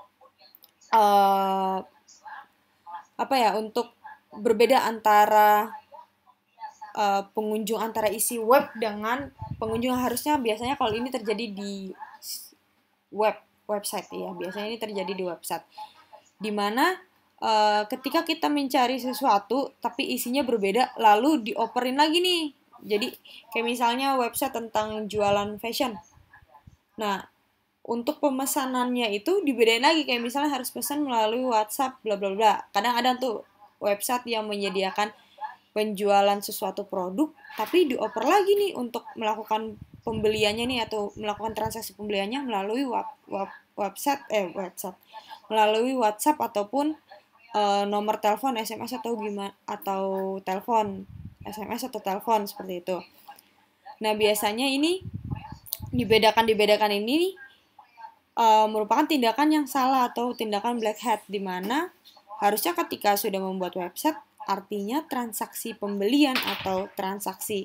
untuk berbeda antara pengunjung antara isi web dengan pengunjung. Harusnya biasanya kalau ini terjadi di website ya, biasanya ini terjadi di website, dimana ketika kita mencari sesuatu tapi isinya berbeda lalu dioperin lagi nih. Jadi kayak misalnya website tentang jualan fashion, nah untuk pemesanannya itu dibedain lagi, kayak misalnya harus pesan melalui WhatsApp bla bla bla. Kadang ada tuh website yang menyediakan penjualan sesuatu produk tapi dioper lagi nih untuk melakukan pembeliannya nih atau melakukan transaksi pembeliannya melalui website melalui WhatsApp ataupun nomor telepon, SMS atau gimana, atau telepon, SMS atau telepon seperti itu. Nah, biasanya ini dibedakan ini merupakan tindakan yang salah atau tindakan black hat, di mana harusnya ketika sudah membuat website, artinya transaksi pembelian atau transaksi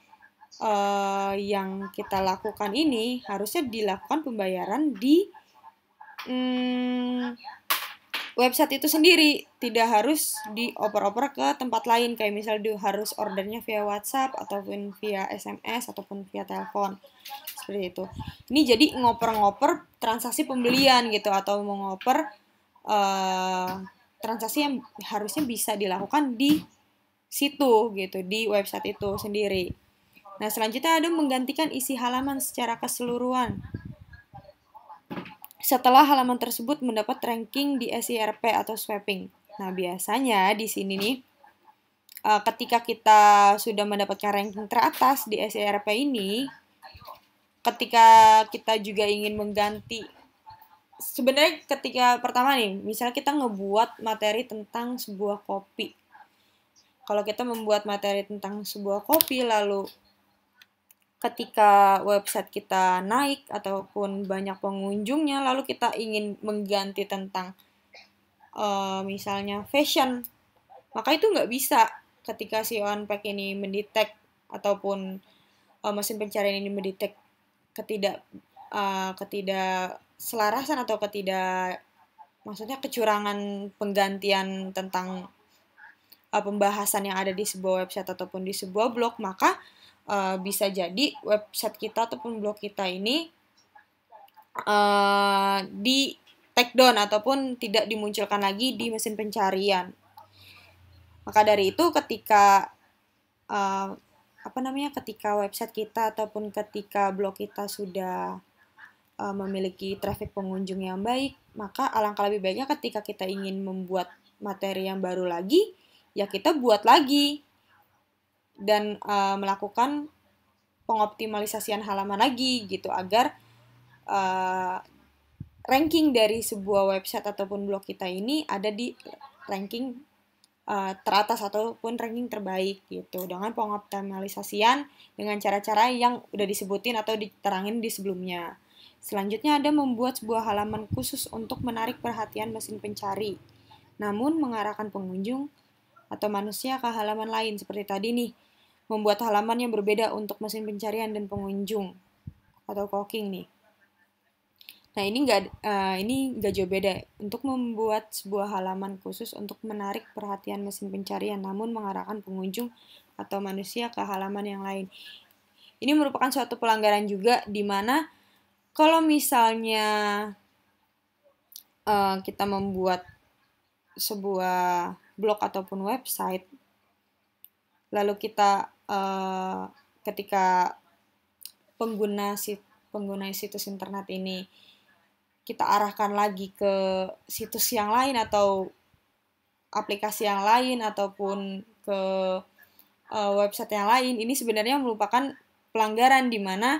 yang kita lakukan ini harusnya dilakukan pembayaran di website itu sendiri, tidak harus dioper-oper ke tempat lain, kayak misalnya harus ordernya via WhatsApp ataupun via SMS ataupun via telepon, seperti itu. Ini jadi ngoper-ngoper transaksi pembelian gitu, atau mengoper transaksi yang harusnya bisa dilakukan di situ gitu, di website itu sendiri. Nah, selanjutnya ada menggantikan isi halaman secara keseluruhan setelah halaman tersebut mendapat ranking di SERP atau sweeping. Nah, biasanya di sini nih, ketika kita sudah mendapatkan ranking teratas di SERP ini, ketika kita juga ingin mengganti, sebenarnya ketika pertama nih, misalnya kita ngebuat materi tentang sebuah kopi. Kalau kita membuat materi tentang sebuah kopi, lalu ketika website kita naik ataupun banyak pengunjungnya, lalu kita ingin mengganti tentang misalnya fashion, maka itu nggak bisa ketika si OnPack ini mendetek ataupun mesin pencarian ini mendetek ketidakselarasan atau maksudnya kecurangan penggantian tentang pembahasan yang ada di sebuah website ataupun di sebuah blog, maka bisa jadi website kita ataupun blog kita ini di take down ataupun tidak dimunculkan lagi di mesin pencarian. Maka dari itu ketika ketika website kita ataupun ketika blog kita sudah memiliki traffic pengunjung yang baik, maka alangkah lebih baiknya ketika kita ingin membuat materi yang baru lagi, ya kita buat lagi dan melakukan pengoptimalisasian halaman lagi gitu, agar ranking dari sebuah website ataupun blog kita ini ada di ranking teratas ataupun ranking terbaik gitu, dengan pengoptimalisasian dengan cara-cara yang udah disebutin atau diterangin di sebelumnya. Selanjutnya ada membuat sebuah halaman khusus untuk menarik perhatian mesin pencari, namun mengarahkan pengunjung atau manusia ke halaman lain. Seperti tadi nih, membuat halaman yang berbeda untuk mesin pencarian dan pengunjung atau cooking nih. Nah, ini nggak jauh beda untuk membuat sebuah halaman khusus untuk menarik perhatian mesin pencarian, namun mengarahkan pengunjung atau manusia ke halaman yang lain. Ini merupakan suatu pelanggaran juga, di mana Kalau misalnya kita membuat sebuah blog ataupun website, lalu kita ketika pengguna situs internet ini kita arahkan lagi ke situs yang lain atau aplikasi yang lain ataupun ke website yang lain, ini sebenarnya merupakan pelanggaran di mana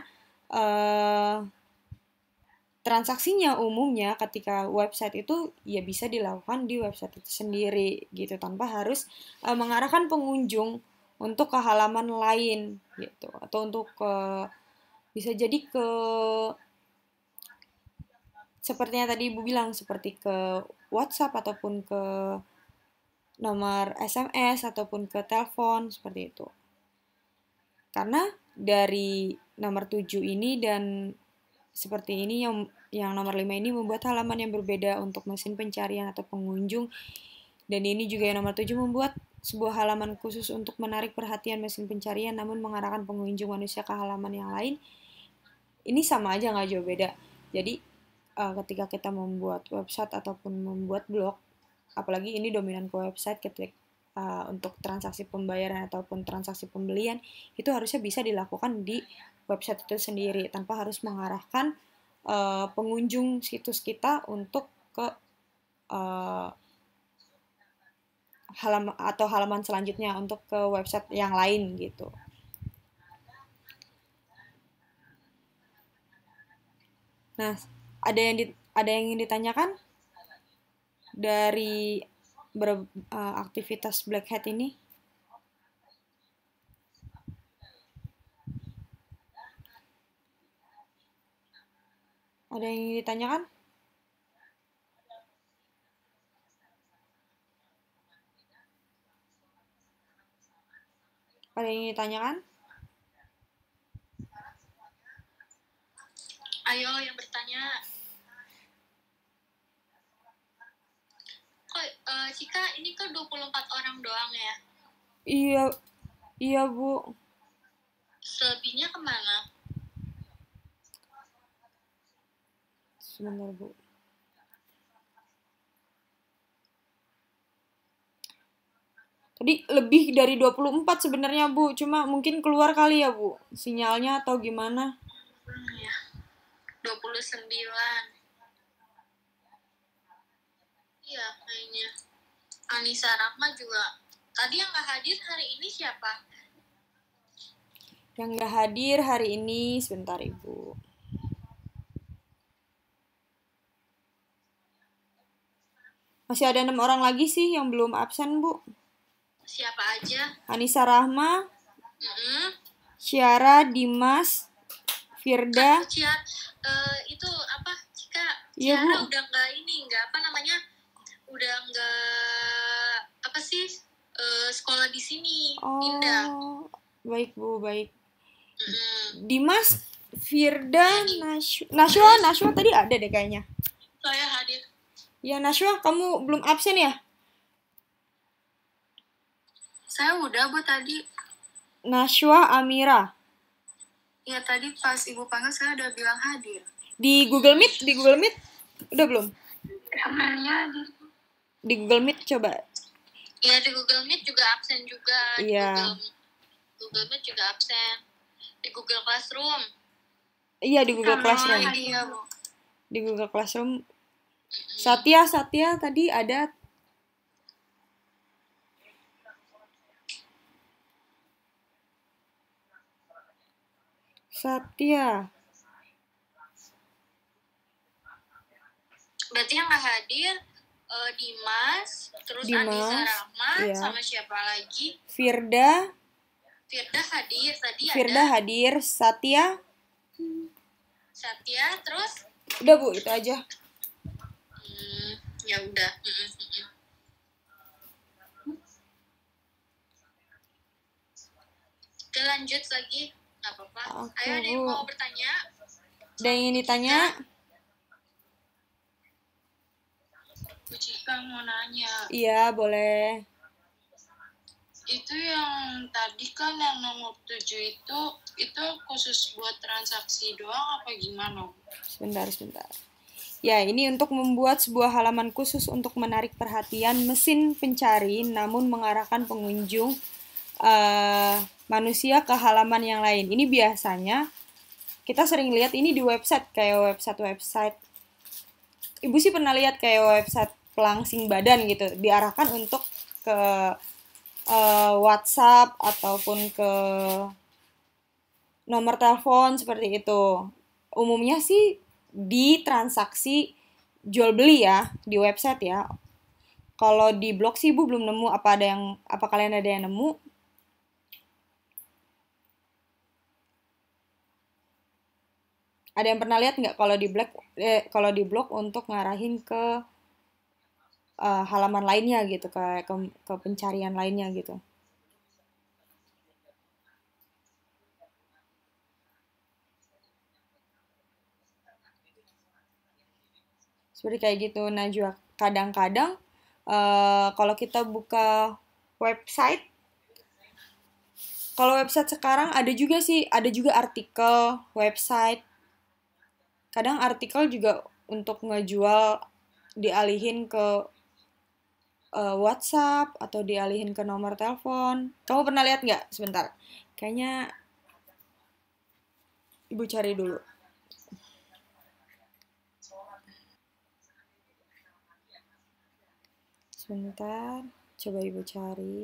transaksinya umumnya ketika website itu ya bisa dilakukan di website itu sendiri gitu, tanpa harus mengarahkan pengunjung untuk ke halaman lain gitu, atau untuk bisa jadi ke sepertinya tadi Ibu bilang, seperti ke WhatsApp ataupun ke nomor SMS ataupun ke telepon seperti itu. Karena dari nomor 7 ini dan seperti ini yang nomor 5 ini membuat halaman yang berbeda untuk mesin pencarian atau pengunjung, dan ini juga yang nomor 7 membuat sebuah halaman khusus untuk menarik perhatian mesin pencarian namun mengarahkan pengunjung manusia ke halaman yang lain. Ini sama aja, nggak jauh beda. Jadi ketika kita membuat website ataupun membuat blog, apalagi ini dominan ke website, ketika untuk transaksi pembayaran ataupun transaksi pembelian, itu harusnya bisa dilakukan di website itu sendiri tanpa harus mengarahkan pengunjung situs kita untuk ke halaman selanjutnya, untuk ke website yang lain gitu. Nah, ada yang ingin ditanyakan dari aktivitas Black Hat ini? Ada yang ingin ditanyakan? Ada yang ingin ditanyakan? Ayo yang bertanya. Cika, ini kan 24 orang doang ya? Iya Bu. Selebihnya kemana? Sebentar Bu. Tadi lebih dari 24 sebenarnya Bu, cuma mungkin keluar kali ya Bu, sinyalnya atau gimana? Ya. 29. Iya kayaknya. Anissa Rahma juga. Tadi yang gak hadir hari ini siapa? Yang gak hadir hari ini, sebentar Ibu. Masih ada 6 orang lagi sih yang belum absen Bu. Siapa aja? Anissa Rahma, Syara, Dimas, Firda. Itu apa? Cika, Iya, Syara Bu. udah nggak ini, nggak apa namanya? Udah nggak apa sih? Sekolah di sini, pindah. Baik Bu, baik. Dimas, Firda, Nashwa tadi ada deh kayaknya. Saya hadir. Ya Nashwa, kamu belum absen ya? Saya udah Bu tadi. Nashwa Amira. Ya tadi pas Ibu panggil saya udah bilang hadir. Di Google Meet udah belum? Kamarnya di Google Meet coba. Iya, di Google Meet juga absen juga. Iya. Google Meet juga absen. Di Google Classroom. Iya, di Google Classroom. Iya, Bu. Di Google Classroom. Satya tadi ada. Satya. Berarti yang nggak hadir Dimas, terus Anissa Rahma, iya. Sama siapa lagi? Firda hadir tadi. Firda ada. Hadir, Satya, terus? Udah Bu, itu aja. Ya udah. Oke, lanjut lagi. Nggak apa-apa. Oke, Ayo, ada yang Bu. mau bertanya? Ada yang ingin ditanya? Bu Cika mau nanya. Iya, boleh. Itu yang tadi kan yang nomor 7 itu khusus buat transaksi doang apa gimana? Sebentar. Ya, ini untuk membuat sebuah halaman khusus untuk menarik perhatian mesin pencari, namun mengarahkan pengunjung manusia ke halaman yang lain. Ini biasanya kita sering lihat ini di website, kayak website. Ibu sih pernah lihat kayak website pelangsing badan gitu, diarahkan untuk ke WhatsApp ataupun ke nomor telepon seperti itu. Umumnya sih di transaksi jual beli ya di website ya. Kalau di blog sih Ibu belum nemu, apa kalian ada yang nemu? Ada yang pernah lihat nggak kalau di blog untuk ngarahin ke halaman lainnya gitu, ke pencarian lainnya gitu. Seperti kayak gitu. Nah, juga kadang-kadang kalau kita buka website, kalau website sekarang ada juga artikel website. Kadang artikel juga untuk ngejual dialihin ke WhatsApp atau dialihin ke nomor telepon. Kamu pernah lihat nggak? Sebentar. Kayaknya Ibu cari dulu. Sebentar. Coba Ibu cari.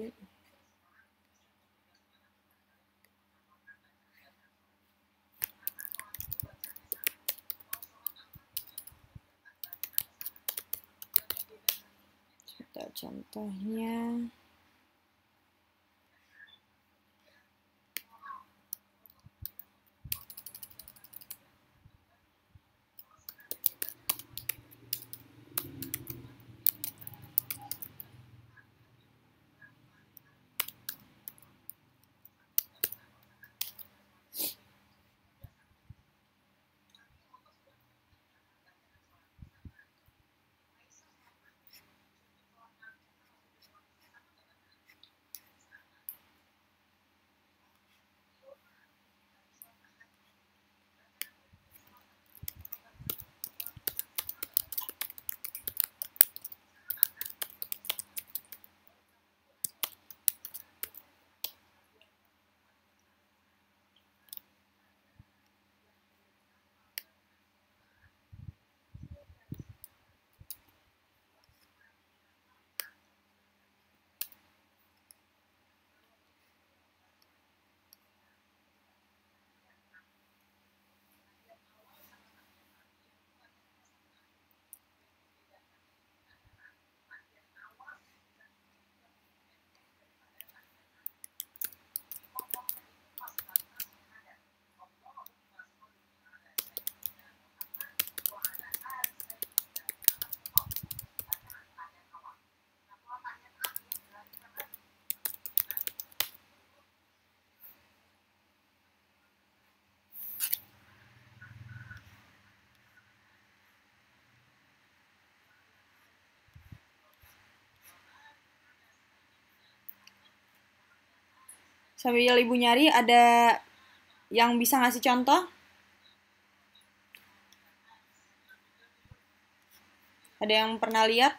Contohnya. Sambil Ibu nyari, ada yang bisa ngasih contoh? Ada yang pernah lihat?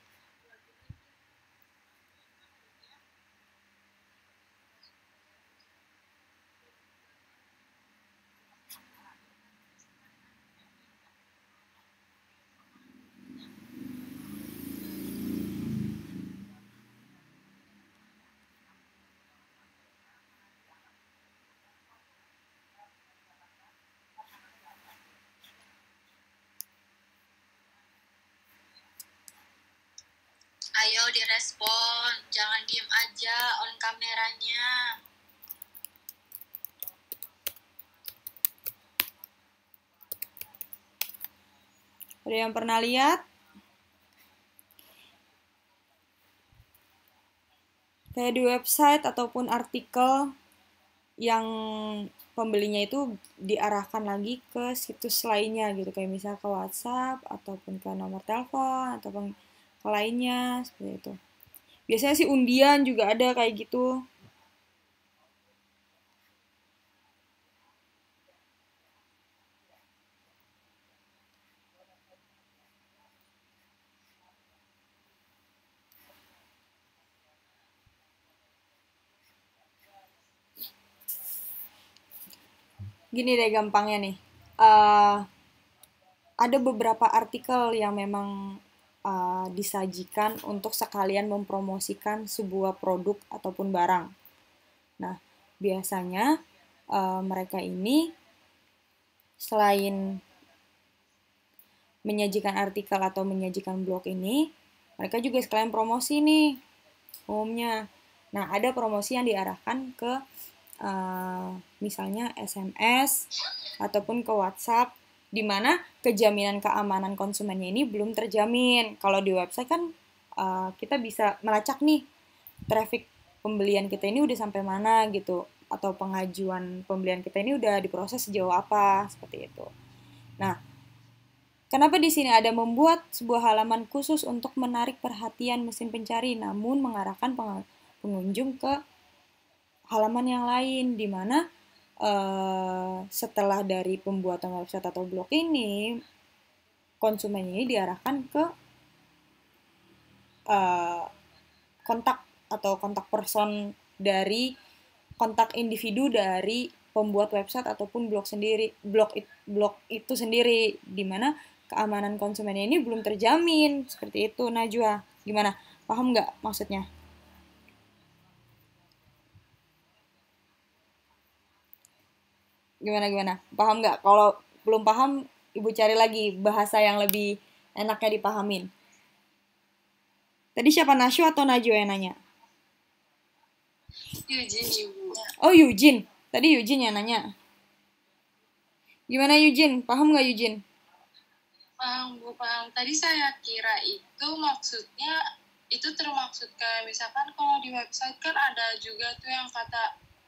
Ayo direspon, jangan diem aja, on kameranya. Ada yang pernah lihat? Kayak di website ataupun artikel yang pembelinya itu diarahkan lagi ke situs lainnya gitu, kayak misalnya ke WhatsApp ataupun ke nomor telepon ataupun ke lainnya seperti itu. Biasanya sih undian juga ada kayak gitu. Gini deh gampangnya nih. Eh, ada beberapa artikel yang memang disajikan untuk sekalian mempromosikan sebuah produk ataupun barang. Nah, biasanya mereka ini selain menyajikan artikel atau menyajikan blog ini, mereka juga sekalian promosi nih umumnya. Nah, ada promosi yang diarahkan ke misalnya SMS ataupun ke WhatsApp, di mana kejaminan keamanan konsumennya ini belum terjamin. Kalau di website kan kita bisa melacak nih traffic pembelian kita ini udah sampai mana gitu, atau pengajuan pembelian kita ini udah diproses sejauh apa, seperti itu. Nah, kenapa di sini ada membuat sebuah halaman khusus untuk menarik perhatian mesin pencari, namun mengarahkan pengunjung ke halaman yang lain, di mana setelah dari pembuatan website atau blog ini, konsumen ini diarahkan ke kontak atau kontak person dari kontak individu dari pembuat website ataupun blog sendiri, blog itu sendiri, di mana keamanan konsumennya ini belum terjamin, seperti itu. Najwa, gimana? Paham nggak maksudnya? Gimana? Paham nggak? Kalau belum paham, Ibu cari lagi bahasa yang lebih enaknya dipahamin. Tadi siapa, Nasyo atau Najwa yang nanya? Eugene, Ibu. Oh, Eugene. Tadi Eugene yang nanya. Gimana Eugene? Paham nggak Eugene? Paham, Bu, paham. Tadi saya kira itu maksudnya itu termaksud kayak misalkan kalau di website kan ada juga tuh yang kata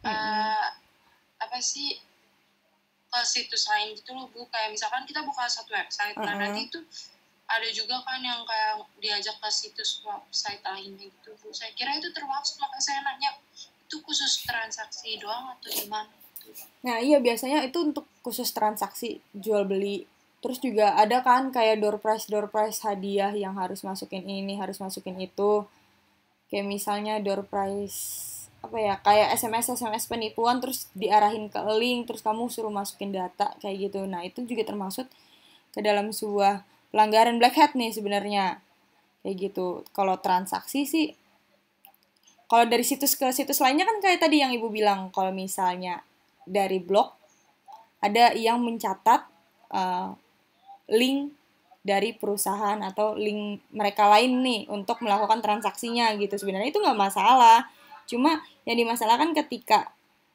apa sih, ke situs lain gitu loh, Bu. Kayak misalkan kita buka satu website, nah nanti itu ada juga kan yang kayak diajak ke situs website lainnya gitu, Bu. Saya kira itu termaksud, makanya saya nanya itu khusus transaksi doang atau gimana? Nah, iya biasanya itu untuk khusus transaksi jual beli. Terus juga ada kan kayak door prize hadiah yang harus masukin ini, harus masukin itu. Kayak misalnya door prize apa ya, kayak SMS penipuan terus diarahin ke link, terus kamu suruh masukin data kayak gitu. Nah, itu juga termasuk ke dalam sebuah pelanggaran black hat nih sebenarnya. Kayak gitu. Kalau transaksi sih, kalau dari situs ke situs lainnya kan kayak tadi yang Ibu bilang, kalau misalnya dari blog ada yang mencatat link dari perusahaan atau link mereka lain nih untuk melakukan transaksinya gitu. Sebenarnya itu nggak masalah. Cuma yang dimasalahkan ketika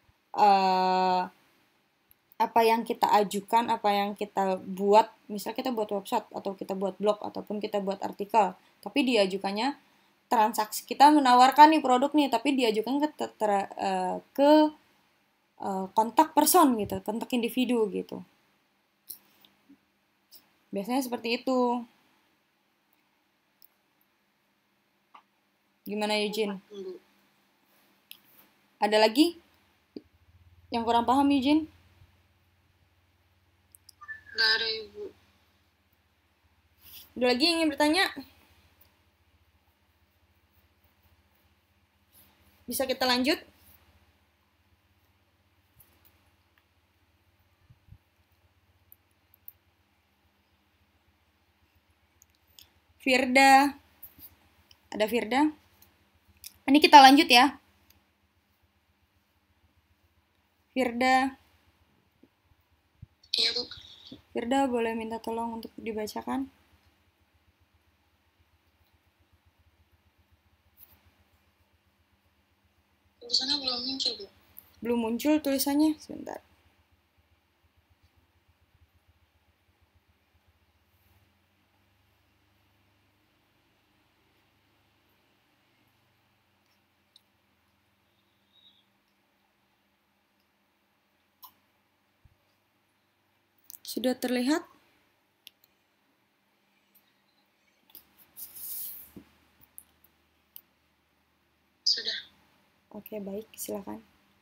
apa yang kita ajukan, apa yang kita buat, misal kita buat website atau kita buat blog ataupun kita buat artikel, tapi diajukannya transaksi, kita menawarkan nih produk nih, tapi diajukan ke kontak person gitu, kontak individu gitu. Biasanya seperti itu. Gimana Eugene? Ada lagi yang kurang paham Eugene? Nggak ada, Ibu. Ada lagi yang ingin bertanya? Bisa kita lanjut? Firda. Ada Firda? Ini kita lanjut ya. Firda. Iya, Bu. Firda boleh minta tolong untuk dibacakan? Tulisannya belum muncul, Bu. Belum muncul tulisannya? Sebentar. Sudah terlihat? Oke, baik, silakan.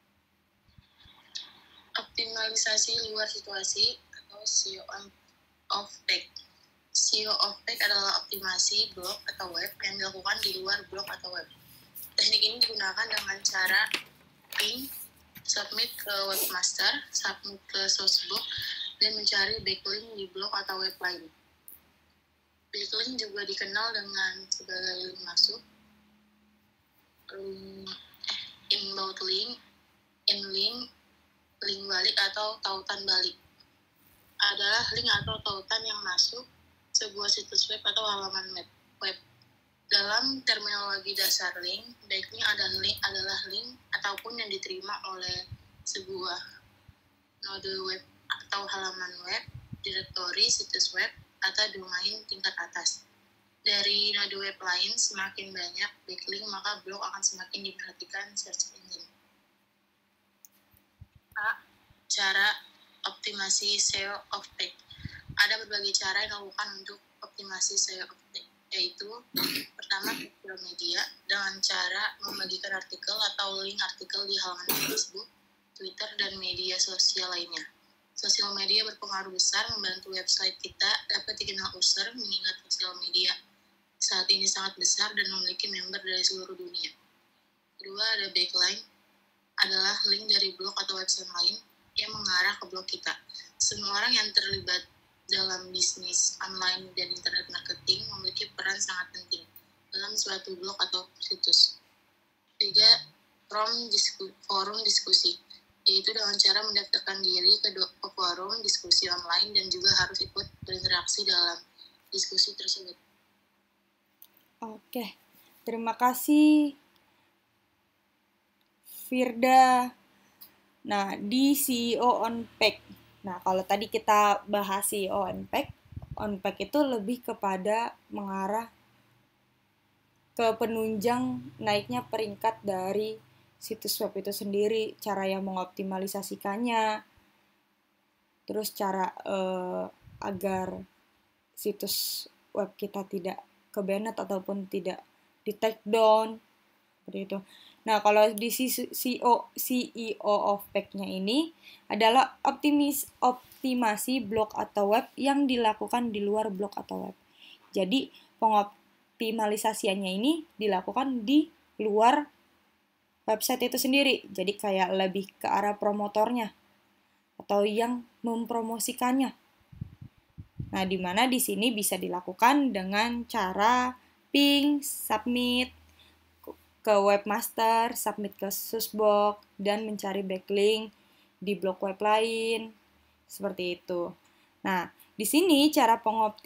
Optimalisasi luar situasi atau SEO of page. SEO of page adalah optimasi blog atau web yang dilakukan di luar blog atau web. Teknik ini digunakan dengan cara ping, submit ke webmaster, submit ke sourcebook, dan mencari backlink di blog atau web lain. Backlink juga dikenal dengan sebagai link masuk, inbound link, inlink, link balik atau tautan balik. Adalah link atau tautan yang masuk sebuah situs web atau halaman web. Dalam terminologi dasar link, backlink adalah link ataupun yang diterima oleh sebuah node web atau halaman web, direktori, situs web, atau domain tingkat atas. Dari node web lain semakin banyak backlink, maka blog akan semakin diperhatikan search engine. Cara optimasi SEO of page. Ada berbagai cara yang dilakukan untuk optimasi SEO of page, yaitu pertama, sosial media dengan cara membagikan artikel atau link artikel di halaman Facebook, Twitter, dan media sosial lainnya. Sosial media berpengaruh besar membantu website kita dapat dikenal user, mengingat sosial media saat ini sangat besar dan memiliki member dari seluruh dunia. Kedua, ada backline, adalah link dari blog atau website lain yang mengarah ke blog kita. Semua orang yang terlibat dalam bisnis online dan internet marketing memiliki peran sangat penting dalam suatu blog atau situs. 3. Forum diskusi, yaitu dengan cara mendaftarkan diri ke forum diskusi online dan juga harus ikut berinteraksi dalam diskusi tersebut. Oke, terima kasih Firda. Nah, di SEO on page. Nah, kalau tadi kita bahas SEO on page itu lebih kepada mengarah ke penunjang naiknya peringkat dari situs web itu sendiri, cara yang mengoptimalisasikannya, terus cara agar situs web kita tidak ke-banned ataupun tidak di-take down, seperti itu. Nah, kalau di CEO of page-nya ini adalah optimasi blog atau web yang dilakukan di luar blog atau web. Jadi, pengoptimalisasiannya ini dilakukan di luar website itu sendiri. Jadi, kayak lebih ke arah promotornya atau yang mempromosikannya. Nah, di mana di sini bisa dilakukan dengan cara ping, submit ke webmaster, submit ke sourcebook, dan mencari backlink di blog web lain, seperti itu. Nah, di sini cara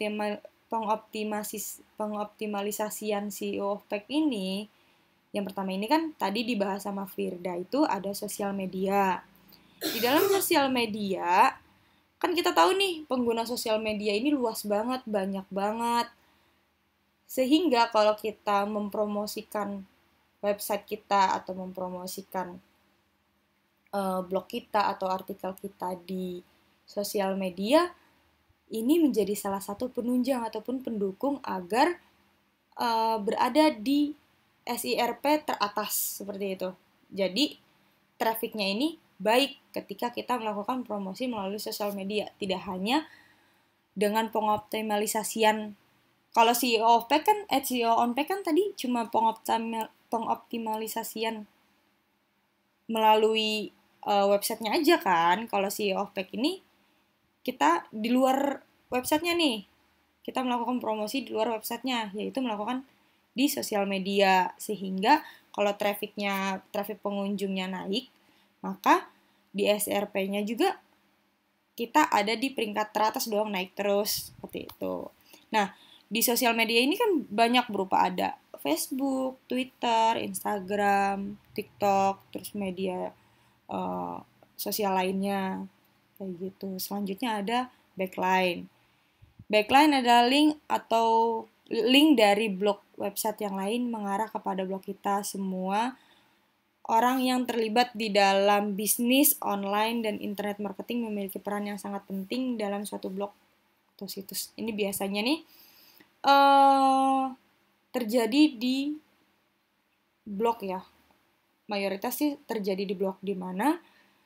pengoptimalisasian SEO of page ini, yang pertama ini kan tadi dibahas sama Firda, itu ada sosial media. Di dalam sosial media, kan kita tahu nih, pengguna sosial media ini luas banget, banyak banget. Sehingga kalau kita mempromosikan website kita atau mempromosikan blog kita atau artikel kita di sosial media, ini menjadi salah satu penunjang ataupun pendukung agar berada di SERP teratas, seperti itu. Jadi, trafficnya ini baik ketika kita melakukan promosi melalui sosial media, tidak hanya dengan pengoptimalisasian. Kalau SEO of page kan, SEO on page kan tadi cuma pengoptimalisasian melalui websitenya aja kan. Kalau SEO of page ini kita di luar websitenya nih, kita melakukan promosi di luar websitenya, yaitu melakukan di sosial media, sehingga kalau traffic pengunjungnya naik, maka di SERP-nya juga kita ada di peringkat teratas dong, naik terus, seperti itu. Nah, di sosial media ini kan banyak berupa ada Facebook, Twitter, Instagram, TikTok, terus media sosial lainnya, kayak gitu. Selanjutnya ada backline. Backline adalah link atau link dari blog website yang lain mengarah kepada blog kita. Semua orang yang terlibat di dalam bisnis online dan internet marketing memiliki peran yang sangat penting dalam suatu blog atau situs. Ini biasanya nih terjadi di blog ya. mayoritas sih terjadi di blog, di mana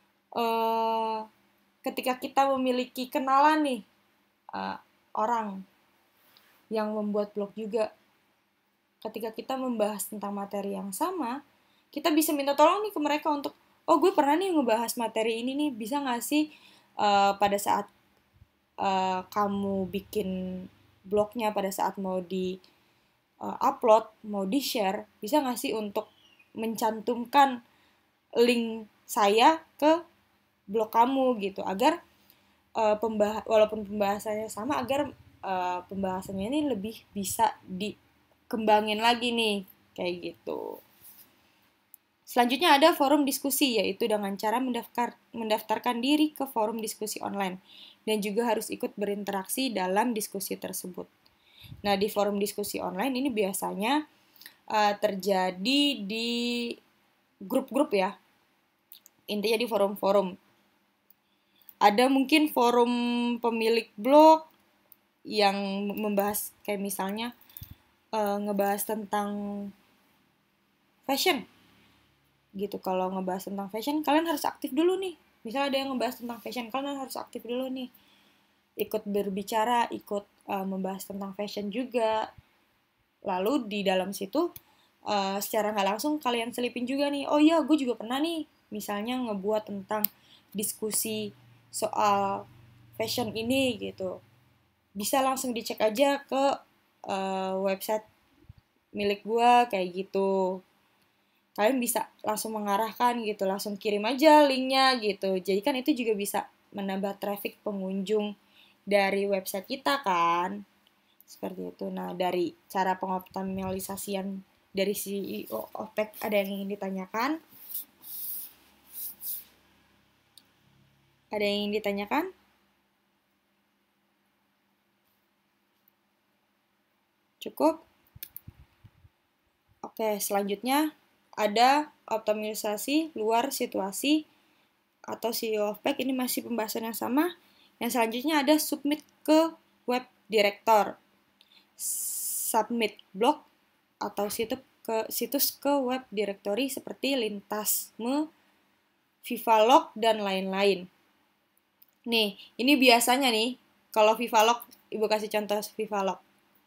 ketika kita memiliki kenalan nih orang yang membuat blog juga, ketika kita membahas tentang materi yang sama, kita bisa minta tolong nih ke mereka untuk, oh gue pernah nih ngebahas materi ini nih, bisa nggak sih pada saat kamu bikin blognya, pada saat mau di upload, mau di share, bisa nggak sih untuk mencantumkan link saya ke blog kamu gitu, agar walaupun pembahasannya sama, agar pembahasannya ini lebih bisa dikembangin lagi nih, kayak gitu. Selanjutnya ada forum diskusi, yaitu dengan cara mendaftarkan diri ke forum diskusi online dan juga harus ikut berinteraksi dalam diskusi tersebut. Nah, di forum diskusi online ini biasanya terjadi di grup-grup ya. Intinya di forum-forum. Ada mungkin forum pemilik blog yang membahas kayak misalnya ngebahas tentang fashion gitu. Kalau ngebahas tentang fashion, kalian harus aktif dulu nih. Misalnya ada yang ngebahas tentang fashion, kalian harus aktif dulu nih, ikut berbicara, ikut membahas tentang fashion juga. Lalu di dalam situ secara nggak langsung kalian selipin juga nih, oh iya gue juga pernah nih misalnya ngebuat tentang diskusi soal fashion ini gitu. Bisa langsung dicek aja ke website milik gue kayak gitu. Kalian bisa langsung mengarahkan gitu, langsung kirim aja linknya gitu. Jadi kan itu juga bisa menambah traffic pengunjung dari website kita kan. Seperti itu. Nah, dari cara pengoptimalisasian dari CEO OPEC, ada yang ingin ditanyakan? Ada yang ingin ditanyakan? Cukup? Oke, selanjutnya ada optimalisasi luar situasi atau CEO of Pack. Ini masih pembahasan yang sama. Yang selanjutnya ada submit ke web director, submit blog atau situs ke web directory seperti Lintasme, Vivalog, dan lain-lain. Nih, ini biasanya nih, kalau Vivalog, Ibu kasih contoh Vivalog.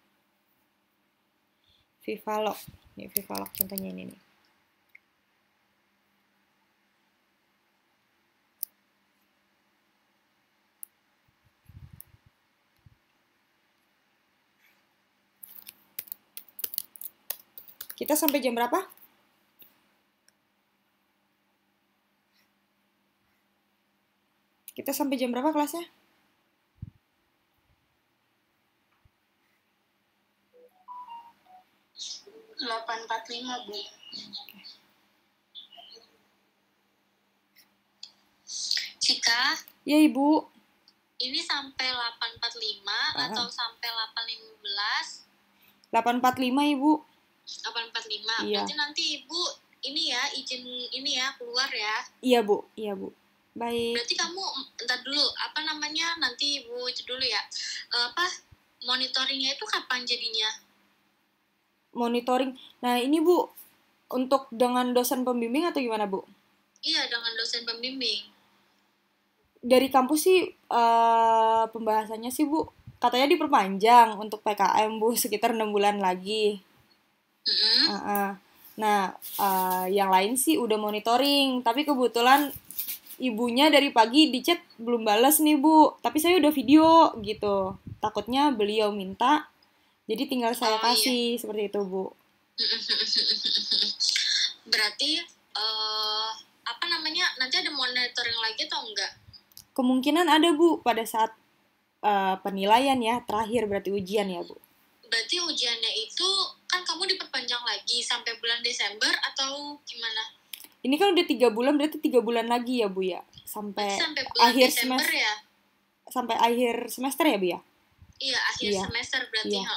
Vivalog, nih Vivalog contohnya ini nih. Kita sampai jam berapa? Kita sampai jam berapa kelasnya? Delapan 8.45, Bu. Cika, Ya, Ibu. ini sampai 8.45 atau sampai 8.15? 8.45, Ibu. 8.45. Iya. Berarti nanti Ibu ini ya, izin ini ya, keluar ya. Iya, Bu. Iya, Bu. Baik. Berarti kamu entar dulu, apa namanya? Nanti Ibu itu dulu ya. Monitoringnya itu kapan jadinya? Monitoring. Nah, ini Bu, untuk dengan dosen pembimbing atau gimana, Bu? Iya, dengan dosen pembimbing. Dari kampus sih pembahasannya sih, Bu, katanya diperpanjang untuk PKM, Bu, sekitar 6 bulan lagi. Nah, yang lain sih udah monitoring, tapi kebetulan ibunya dari pagi di chat belum balas nih, Bu. Tapi saya udah video gitu. Takutnya beliau minta, jadi tinggal saya kasih, seperti itu, Bu. Berarti apa namanya? Nanti ada monitoring lagi atau enggak? Kemungkinan ada, Bu, pada saat penilaian ya, terakhir berarti ujian ya, Bu. Berarti ujiannya itu kan kamu diperpanjang lagi sampai bulan Desember atau gimana? Ini kan udah 3 bulan, berarti 3 bulan lagi ya, Bu ya? Sampai bulan akhir Desember semester ya? Sampai akhir semester ya, Bu ya? Iya, akhir semester berarti. Iya.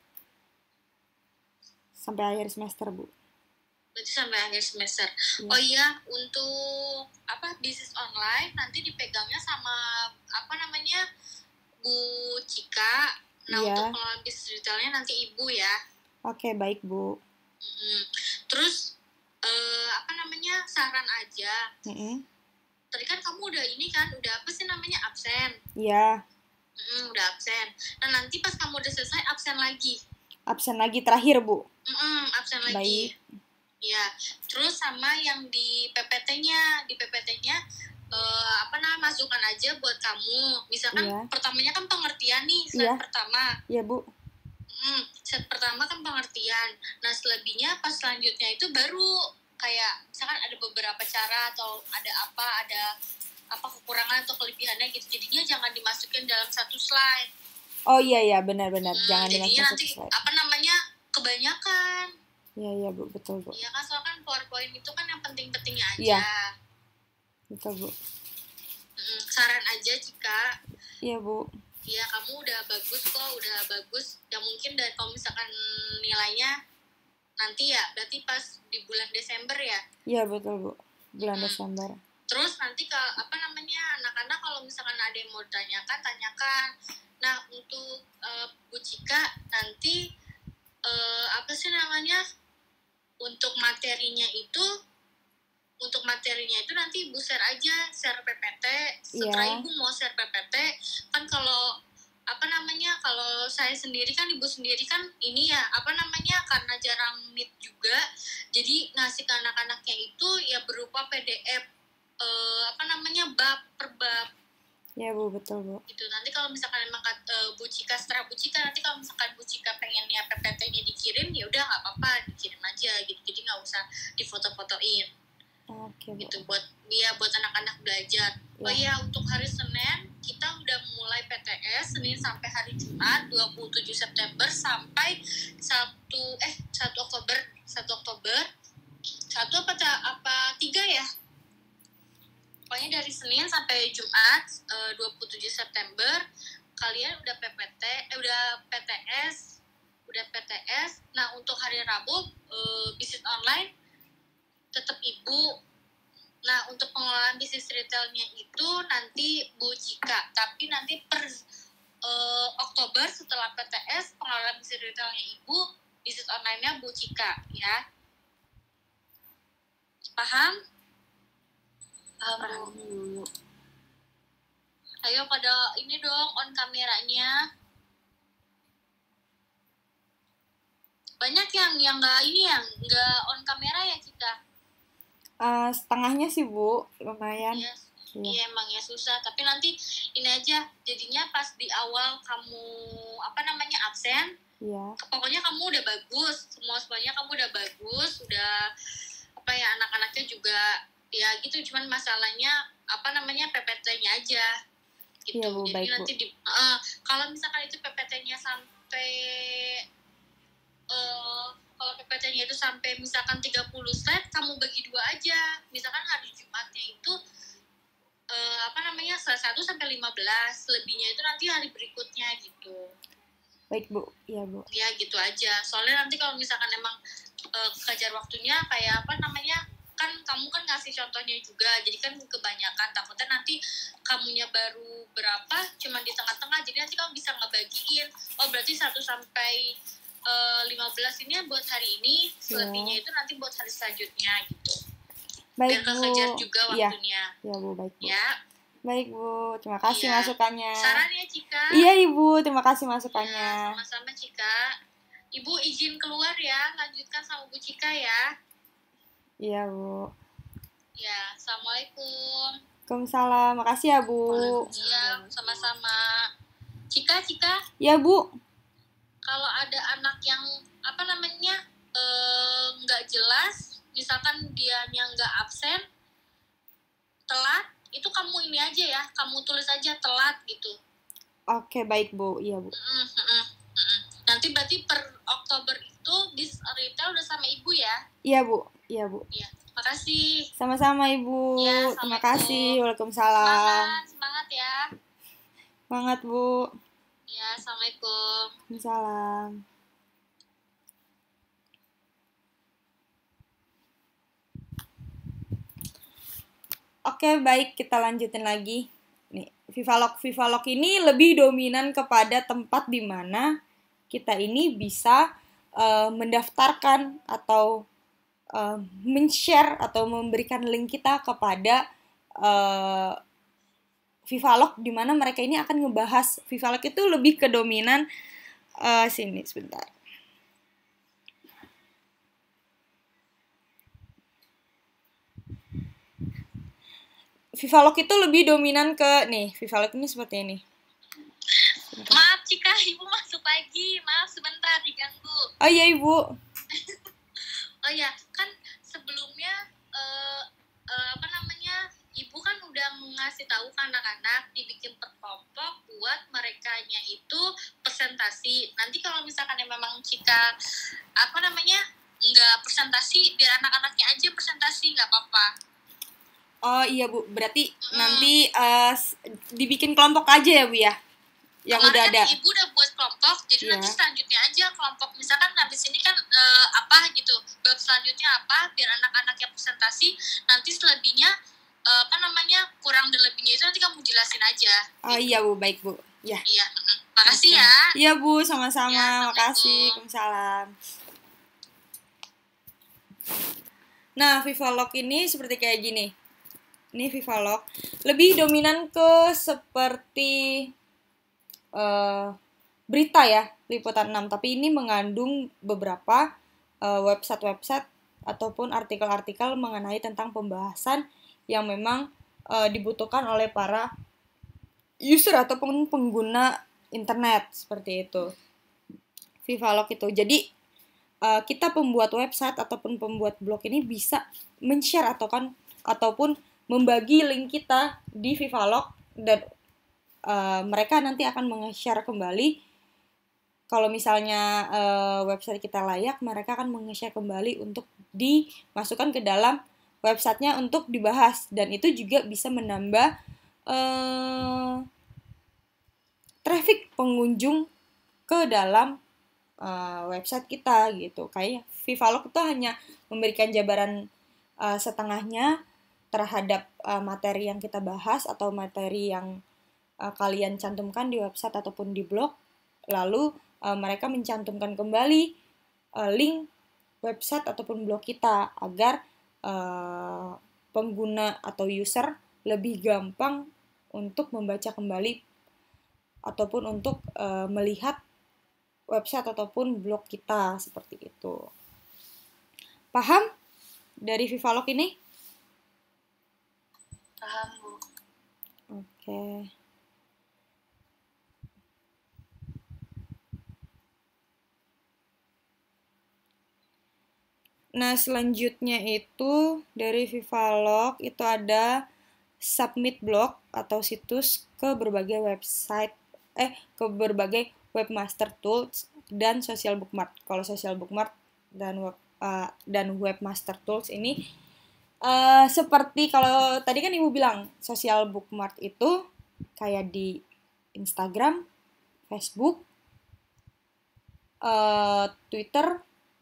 Sampai akhir semester, Bu. Berarti sampai akhir semester. Iya. Oh iya, untuk bisnis online nanti dipegangnya sama apa namanya, Bu Cika. Nah, Iya. untuk pengelolaan bisnis retailnya nanti Ibu ya. Oke, baik, Bu. Terus apa namanya, saran aja. Mm-mm. Tadi kan kamu udah udah apa sih namanya, absen. Iya, Udah absen. Nah nanti pas kamu udah selesai absen lagi. absen lagi terakhir, Bu. Absen lagi. Baik. Ya, terus sama yang di PPT-nya, masukan aja buat kamu. Misalkan Iya. pertamanya kan pengertian nih, set Iya. pertama. Iya, Bu. Set pertama kan pengertian. Nah, selebihnya pas selanjutnya itu baru kayak misalkan ada beberapa cara atau ada apa kekurangan atau kelebihannya gitu. Jadinya jangan dimasukin dalam satu slide. Oh iya, benar-benar. Jangan Jadinya dimasukin nanti satu slide. kebanyakan. Iya, Bu, betul, Bu. Iya kan, soalnya kan PowerPoint itu kan yang penting-pentingnya aja. Iya. Betul, Bu. Saran aja Cika. Iya, Bu. Iya, kamu udah bagus kok, udah bagus. Ya mungkin dari kalau misalkan nilainya nanti ya, berarti pas di bulan Desember ya. Iya, betul, Bu. Bulan Desember. Terus nanti anak-anak kalau misalkan ada yang mau tanyakan. Nah, untuk Bu Cika nanti untuk materinya itu nanti Ibu share aja, share PPT. Setelah Iya. Ibu mau share PPT, kan kalau kalau saya sendiri kan, Ibu sendiri kan ini ya, karena jarang meet juga, jadi ngasih ke anak-anaknya itu ya berupa PDF, bab per bab. Iya, Bu, betul, Bu. Gitu. Nanti kalau misalkan emang setelah Bu Cika, nanti kalau misalkan Bu Cika pengennya PPT-nya dikirim, ya udah nggak apa-apa, dikirim aja gitu. Jadi nggak usah difoto-fotoin. Oke, Bu. Gitu buat anak-anak belajar. Ya. Oh iya, untuk hari Senin kita udah mulai PTS Senin sampai hari Jumat 27 September sampai 1 Oktober. 1 apa 3 ya? Pokoknya dari Senin sampai Jumat 27 September kalian udah PTS. Nah, untuk hari Rabu bisnis online tetap Ibu. Nah, untuk pengelolaan bisnis retailnya itu nanti Bu Cika. Tapi nanti per Oktober setelah PTS, pengelolaan bisnis retailnya Ibu, bisnis online-nya Bu Cika, ya. Paham? Paham, Bu. Ayo pada ini dong, on kameranya. Banyak yang nggak on kamera ya kita. Setengahnya sih, Bu, lumayan. Iya, emang ya susah. Tapi nanti ini aja, jadinya pas di awal kamu absen, Iya. pokoknya kamu udah bagus, semuanya kamu udah bagus, udah anak-anaknya juga ya gitu. Cuman masalahnya PPT-nya aja gitu. Iya, Bu, Jadi baik, nanti kalau misalkan itu PPT-nya sampai kalau PPT-nya itu sampai misalkan 30 slide, kamu bagi 2 aja. Misalkan hari Jumatnya itu slide 1 sampai 15, lebihnya itu nanti hari berikutnya gitu. Baik, Bu. Iya, Bu. Ya gitu aja. Soalnya nanti kalau misalkan emang kejar waktunya kayak kan kamu kan ngasih contohnya juga, jadi kan kebanyakan, takutnya nanti kamunya baru berapa, cuma di tengah-tengah, jadi nanti kamu bisa ngebagiin, oh berarti 1 sampai 15 ini buat hari ini, selebihnya itu nanti buat hari selanjutnya gitu. Baik, Biar Bu. kekejar juga waktunya. Iya, Bu, baik, Bu. Ya. Baik, Bu. Terima kasih Iya. masukannya. Saran ya, Cika. Iya, Ibu. Terima kasih masukannya. Ya, sama-sama, Cika. Ibu izin keluar ya, lanjutkan sama Bu Cika ya. Iya, Bu. Ya, Assalamualaikum. Waalaikumsalam. Makasih ya, Bu. Iya, sama-sama. Cika. Iya, Bu. Kalau ada anak yang nggak jelas, misalkan dia nggak absen, telat, itu kamu ini aja ya, kamu tulis aja telat gitu. Oke, baik, Bu. Iya, Bu. Nanti berarti per Oktober itu bis retail udah sama Ibu ya? Iya, Bu. Iya, Bu. Iya, makasih. Sama-sama, Ibu. Ya, Terima Assalamualaikum. kasih. Waalaikumsalam. Semangat ya. Semangat, Bu. Ya, Assalamualaikum. Waalaikumsalam. Oke, baik, kita lanjutin lagi. Nih, Vivalog ini lebih dominan kepada tempat di mana kita ini bisa mendaftarkan atau men-share atau memberikan link kita kepada Vivalog, di mana mereka ini akan ngebahas. Vivalog itu lebih ke dominan sini sebentar. Vivalog itu lebih dominan ke nih, Vivalog ini seperti ini. Sebentar. Maaf Cika, Ibu masuk lagi. Maaf sebentar diganggu. Oh iya Ibu. Oh ya, kan sebelumnya Ibu kan udah ngasih tahu ke anak-anak dibikin per kelompok buat merekanya itu presentasi. Nanti kalau misalkan memang Cika nggak presentasi, biar anak-anaknya aja presentasi, nggak apa-apa. Oh iya Bu, berarti nanti dibikin kelompok aja ya Bu ya? Yang kemarin udah ada. Ibu udah buat kelompok, jadi nanti selanjutnya aja kelompok. Misalkan habis ini kan bab selanjutnya apa, biar anak-anak yang presentasi, nanti selebihnya kurang dan lebihnya itu nanti kamu jelasin aja. Oh iya Bu, baik Bu. Ya. Iya, makasih ya. Iya Bu, sama-sama. Ya, makasih. Waalaikumsalam. Nah, Vivalog ini seperti kayak gini. Ini Vivalog lebih dominan ke seperti berita ya, liputan 6, tapi ini mengandung beberapa website-website ataupun artikel-artikel mengenai tentang pembahasan yang memang dibutuhkan oleh para user ataupun pengguna internet, seperti itu. Vivalog itu. Jadi kita pembuat website ataupun pembuat blog ini bisa men-share ataupun membagi link kita di Vivalog, dan mereka nanti akan meng-share kembali. Kalau misalnya website kita layak, mereka akan meng-share kembali untuk dimasukkan ke dalam websitenya untuk dibahas, dan itu juga bisa menambah traffic pengunjung ke dalam website kita gitu. Kayak Vivalog itu hanya memberikan jabaran setengahnya terhadap materi yang kita bahas atau materi yang kalian cantumkan di website ataupun di blog, lalu mereka mencantumkan kembali link website ataupun blog kita agar pengguna atau user lebih gampang untuk membaca kembali ataupun untuk melihat website ataupun blog kita, seperti itu. Paham dari Vivalog ini? Paham, Bu. Oke. Nah, selanjutnya itu dari Vivalog itu ada submit blog atau situs ke berbagai website, ke berbagai webmaster tools dan social bookmark. Kalau social bookmark dan webmaster tools ini seperti kalau tadi kan Ibu bilang social bookmark itu kayak di Instagram, Facebook, Twitter.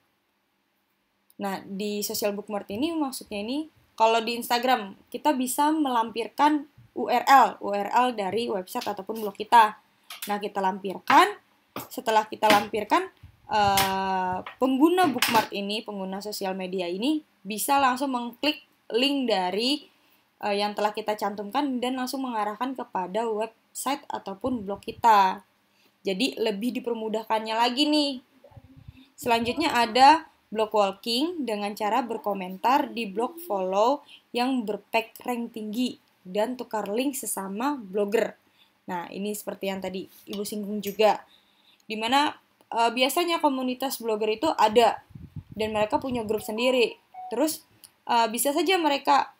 Nah, di social bookmark ini maksudnya ini, kalau di Instagram kita bisa melampirkan URL dari website ataupun blog kita. Nah, kita lampirkan. Setelah kita lampirkan, pengguna bookmark ini, pengguna sosial media ini bisa langsung mengklik link dari yang telah kita cantumkan dan langsung mengarahkan kepada website ataupun blog kita. Jadi lebih dipermudahkannya lagi nih. Selanjutnya ada blog walking dengan cara berkomentar di blog follow yang berpack rank tinggi dan tukar link sesama blogger. Nah, ini seperti yang tadi Ibu singgung juga, dimana biasanya komunitas blogger itu ada dan mereka punya grup sendiri. Terus bisa saja mereka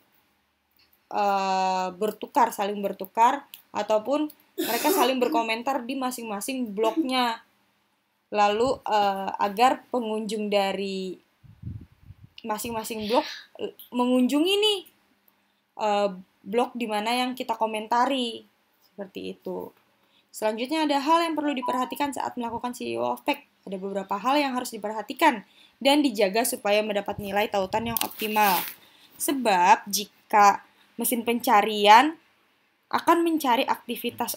saling bertukar ataupun mereka saling berkomentar di masing-masing blognya. Lalu agar pengunjung dari masing-masing blog mengunjungi nih blog di mana yang kita komentari, seperti itu. Selanjutnya ada hal yang perlu diperhatikan saat melakukan SEO of Pack. Ada beberapa hal yang harus diperhatikan dan dijaga supaya mendapat nilai tautan yang optimal. Sebab jika mesin pencarian akan mencari aktivitas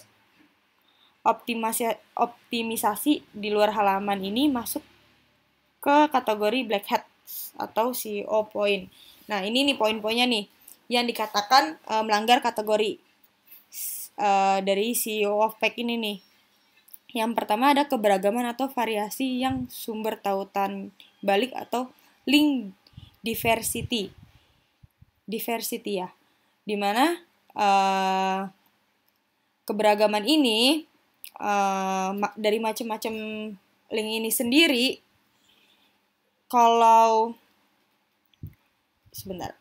optimisasi di luar halaman ini masuk ke kategori black hat atau CEO point. Nah, ini nih poin-poinnya nih yang dikatakan melanggar kategori dari CEO of PEC ini nih. Yang pertama ada keberagaman atau variasi yang sumber tautan balik atau link diversity. Diversity ya. Dimana keberagaman ini dari macam-macam link ini sendiri, kalau sebentar.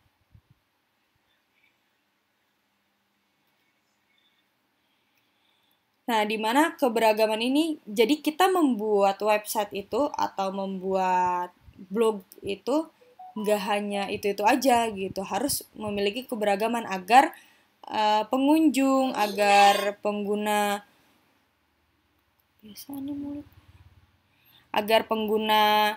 Nah, di mana keberagaman ini, jadi kita membuat website itu atau membuat blog itu nggak hanya itu aja gitu, harus memiliki keberagaman agar pengunjung, agar pengguna agar pengguna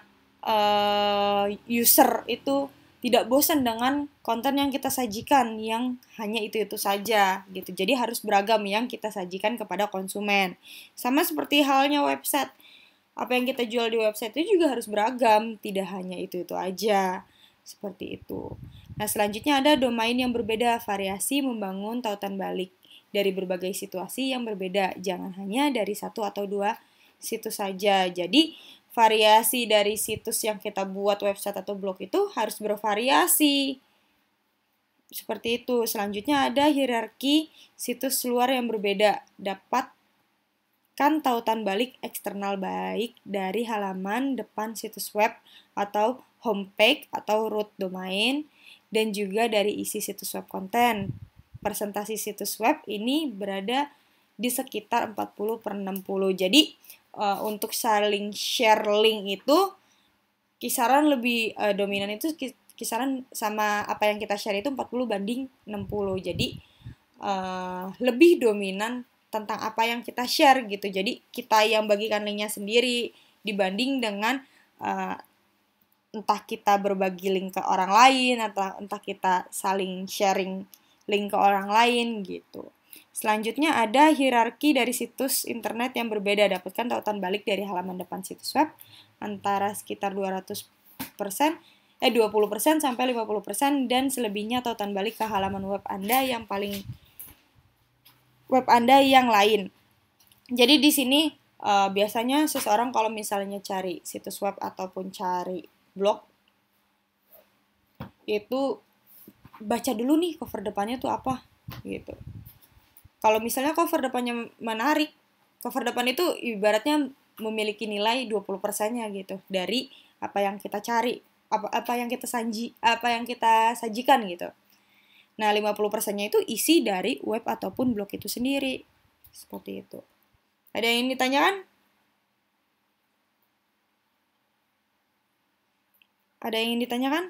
user itu tidak bosan dengan konten yang kita sajikan yang hanya itu saja gitu. Jadi harus beragam yang kita sajikan kepada konsumen. Sama seperti halnya website. Apa yang kita jual di website itu juga harus beragam, tidak hanya itu aja. Seperti itu. Nah, selanjutnya ada domain yang berbeda, variasi membangun tautan balik dari berbagai situasi yang berbeda, jangan hanya dari satu atau dua situs saja. Jadi, variasi dari situs yang kita buat website atau blog itu harus bervariasi. Seperti itu. Selanjutnya ada hierarki situs luar yang berbeda. Dapatkan tautan balik eksternal baik dari halaman depan situs web atau homepage atau root domain dan juga dari isi situs web konten. Presentasi situs web ini berada di sekitar 40/60. Jadi, untuk saling share link itu kisaran lebih dominan itu kisaran sama apa yang kita share itu 40/60. Jadi lebih dominan tentang apa yang kita share gitu. Jadi kita yang bagikan linknya sendiri dibanding dengan entah kita berbagi link ke orang lain atau entah kita saling sharing link ke orang lain gitu. Selanjutnya ada hierarki dari situs internet yang berbeda. Dapatkan tautan balik dari halaman depan situs web antara sekitar 20% sampai 50% dan selebihnya tautan balik ke halaman web Anda yang lain. Jadi di sini biasanya seseorang kalau misalnya cari situs web ataupun cari blog itu baca dulu nih cover depannya tuh apa gitu. Kalau misalnya cover depannya menarik, cover depan itu ibaratnya memiliki nilai 20%-nya gitu dari apa yang kita cari, apa yang kita sajikan gitu. Nah, 50%-nya itu isi dari web ataupun blog itu sendiri. Seperti itu. Ada yang ditanyakan? Ada yang ingin ditanyakan?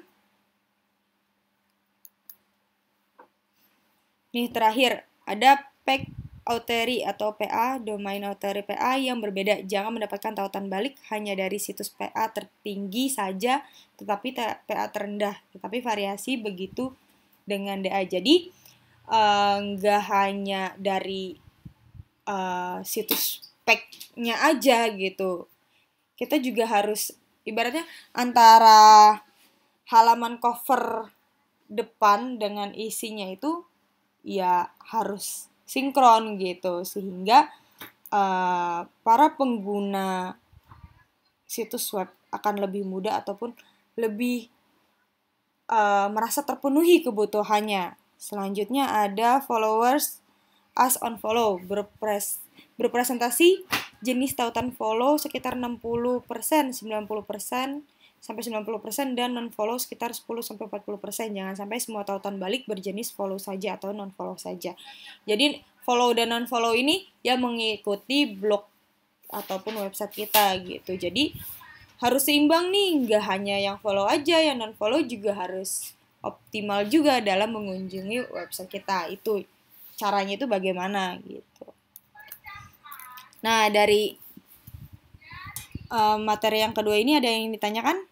Nih terakhir, ada PEC Authority atau PA, domain authority PA yang berbeda. Jangan mendapatkan tautan balik hanya dari situs PA tertinggi saja, tetapi PA terendah. Tetapi variasi begitu dengan DA. Jadi, nggak hanya dari situs PEC-nya aja gitu. Kita juga harus, ibaratnya antara halaman cover depan dengan isinya itu ya harus sinkron gitu, sehingga para pengguna situs web akan lebih mudah ataupun lebih merasa terpenuhi kebutuhannya. Selanjutnya ada followers as on follow, berpresentasi jenis tautan follow sekitar 60%, 90% sampai 90% dan non-follow sekitar 10-40%. Jangan sampai semua tautan balik berjenis follow saja atau non-follow saja. Jadi follow dan non-follow ini ya mengikuti blog ataupun website kita gitu. Jadi harus seimbang nih, nggak hanya yang follow aja, yang non-follow juga harus optimal juga dalam mengunjungi website kita. Itu caranya itu bagaimana gitu. Nah, dari materi yang kedua ini ada yang ditanyakan?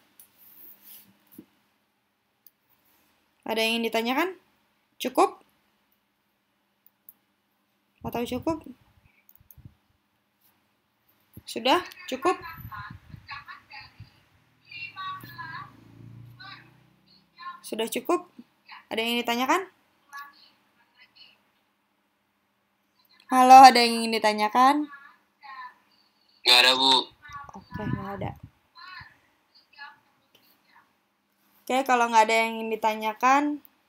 Ada yang ingin ditanyakan? Cukup? Atau cukup? Sudah? Cukup? Sudah cukup? Ada yang ingin ditanyakan? Halo, ada yang ingin ditanyakan? Nggak ada, Bu. Oke, nggak ada. Oke, kalau nggak ada yang ingin ditanyakan,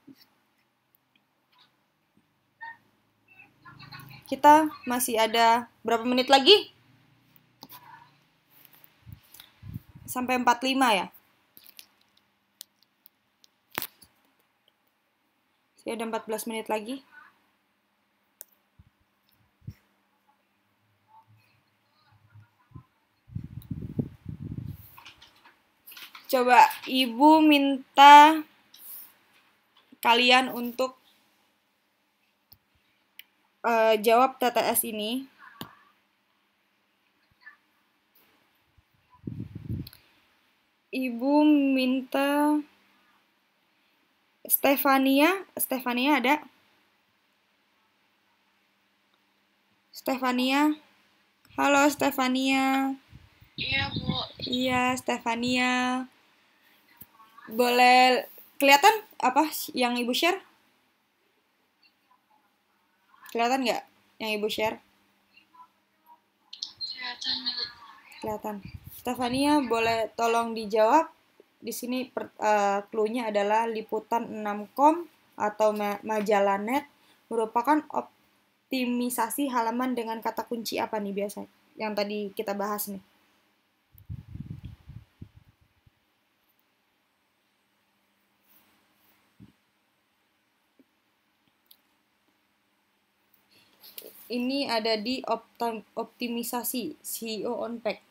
kita masih ada berapa menit lagi? Sampai 45 ya? Saya ada 14 menit lagi. Coba Ibu minta kalian untuk jawab TTS ini. Ibu minta Stefania ada? Stefania? Halo Stefania. Iya, Bu. Iya, Stefania. Boleh kelihatan apa yang Ibu share? Kelihatan nggak yang Ibu share? Kelihatan, Bu. Kelihatan. Stefania, boleh tolong dijawab. Di sini clue-nya adalah liputan 6com atau majalah net merupakan optimisasi halaman dengan kata kunci apa nih biasa? Yang tadi kita bahas nih. Ini ada di optimisasi CEO on Pack.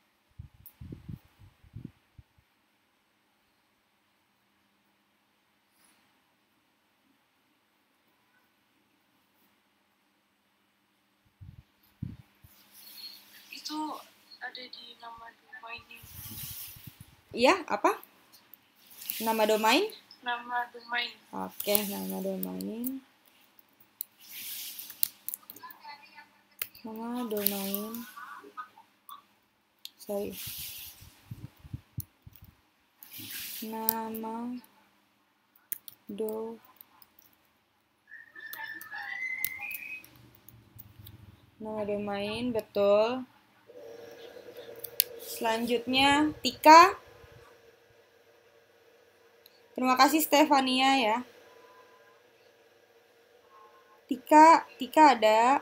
Itu ada di nama domainnya. Iya, apa? Nama domain? Nama domain. Oke, nama domain. Nama domain. Sorry. Nama domain, betul. Selanjutnya, Tika. Terima kasih Stefania ya. Tika ada.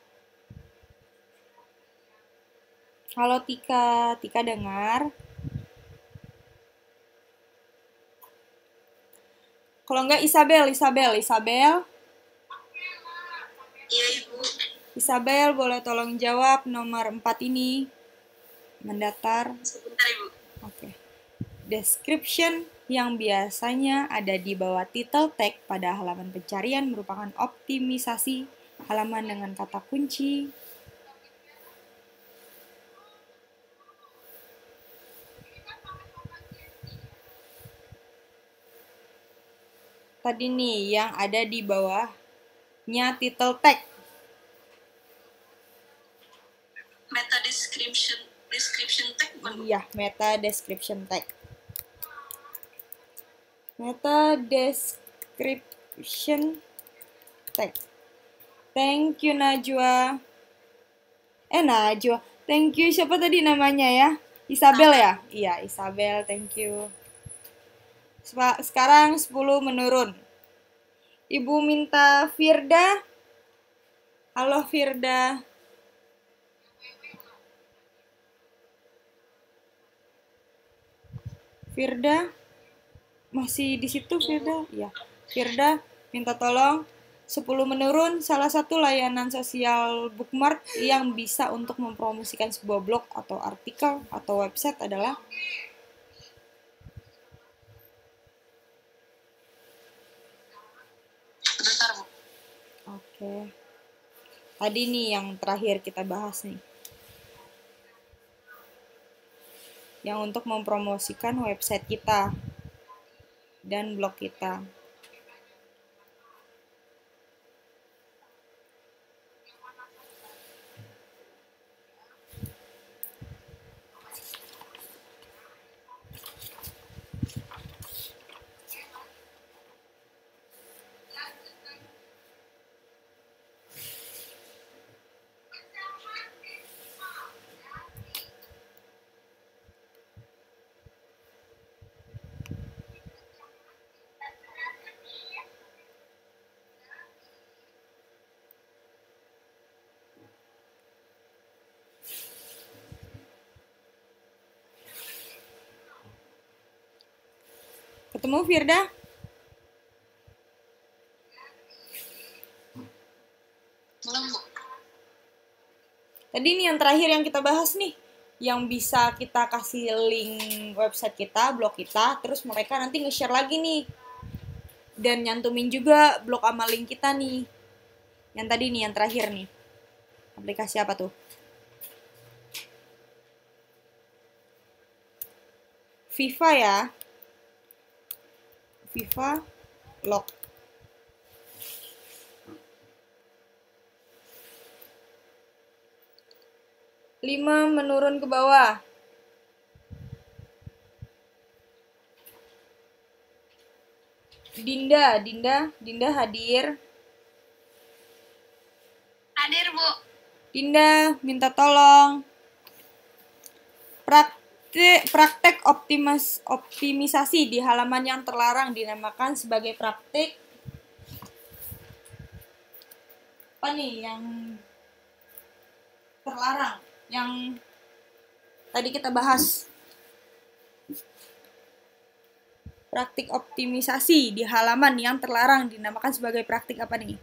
Halo Tika dengar? Kalau enggak Isabel. Iya, Ibu. Isabel, boleh tolong jawab nomor 4 ini. Mendatar. Sebentar, Ibu. Oke. Description yang biasanya ada di bawah title tag pada halaman pencarian merupakan optimisasi halaman dengan kata kunci. Tadi nih yang ada di bawahnya title tag. Meta description tag bukan, Bu? Iya, meta description tag. Meta description tag. Thank you Najwa. Najwa. Thank you. Siapa tadi namanya ya? Isabel ya? Iya, Isabel. Thank you. Sekarang 10 menurun. Ibu minta Firda. Halo Firda. Firda. Masih di situ Firda? Iya. Firda minta tolong 10 menurun, salah satu layanan sosial bookmark yang bisa untuk mempromosikan sebuah blog atau artikel atau website adalah Sebentar, Bu. Oke. Tadi nih yang terakhir kita bahas nih. Yang untuk mempromosikan website kita dan blog kita. Ketemu Firda? Belum, Bu. Tadi nih yang terakhir yang kita bahas nih, yang bisa kita kasih link website kita, blog kita, terus mereka nanti nge-share lagi nih. Dan nyantumin juga blog sama link kita nih. Yang tadi nih, yang terakhir nih. Aplikasi apa tuh? Viva ya. Viva Log. Lima menurun ke bawah. Dinda hadir. Hadir, Bu. Dinda minta tolong. Praktek optimisasi di halaman yang terlarang dinamakan sebagai praktik apa nih yang terlarang yang tadi kita bahas. Praktik optimisasi di halaman yang terlarang dinamakan sebagai praktik apa nih?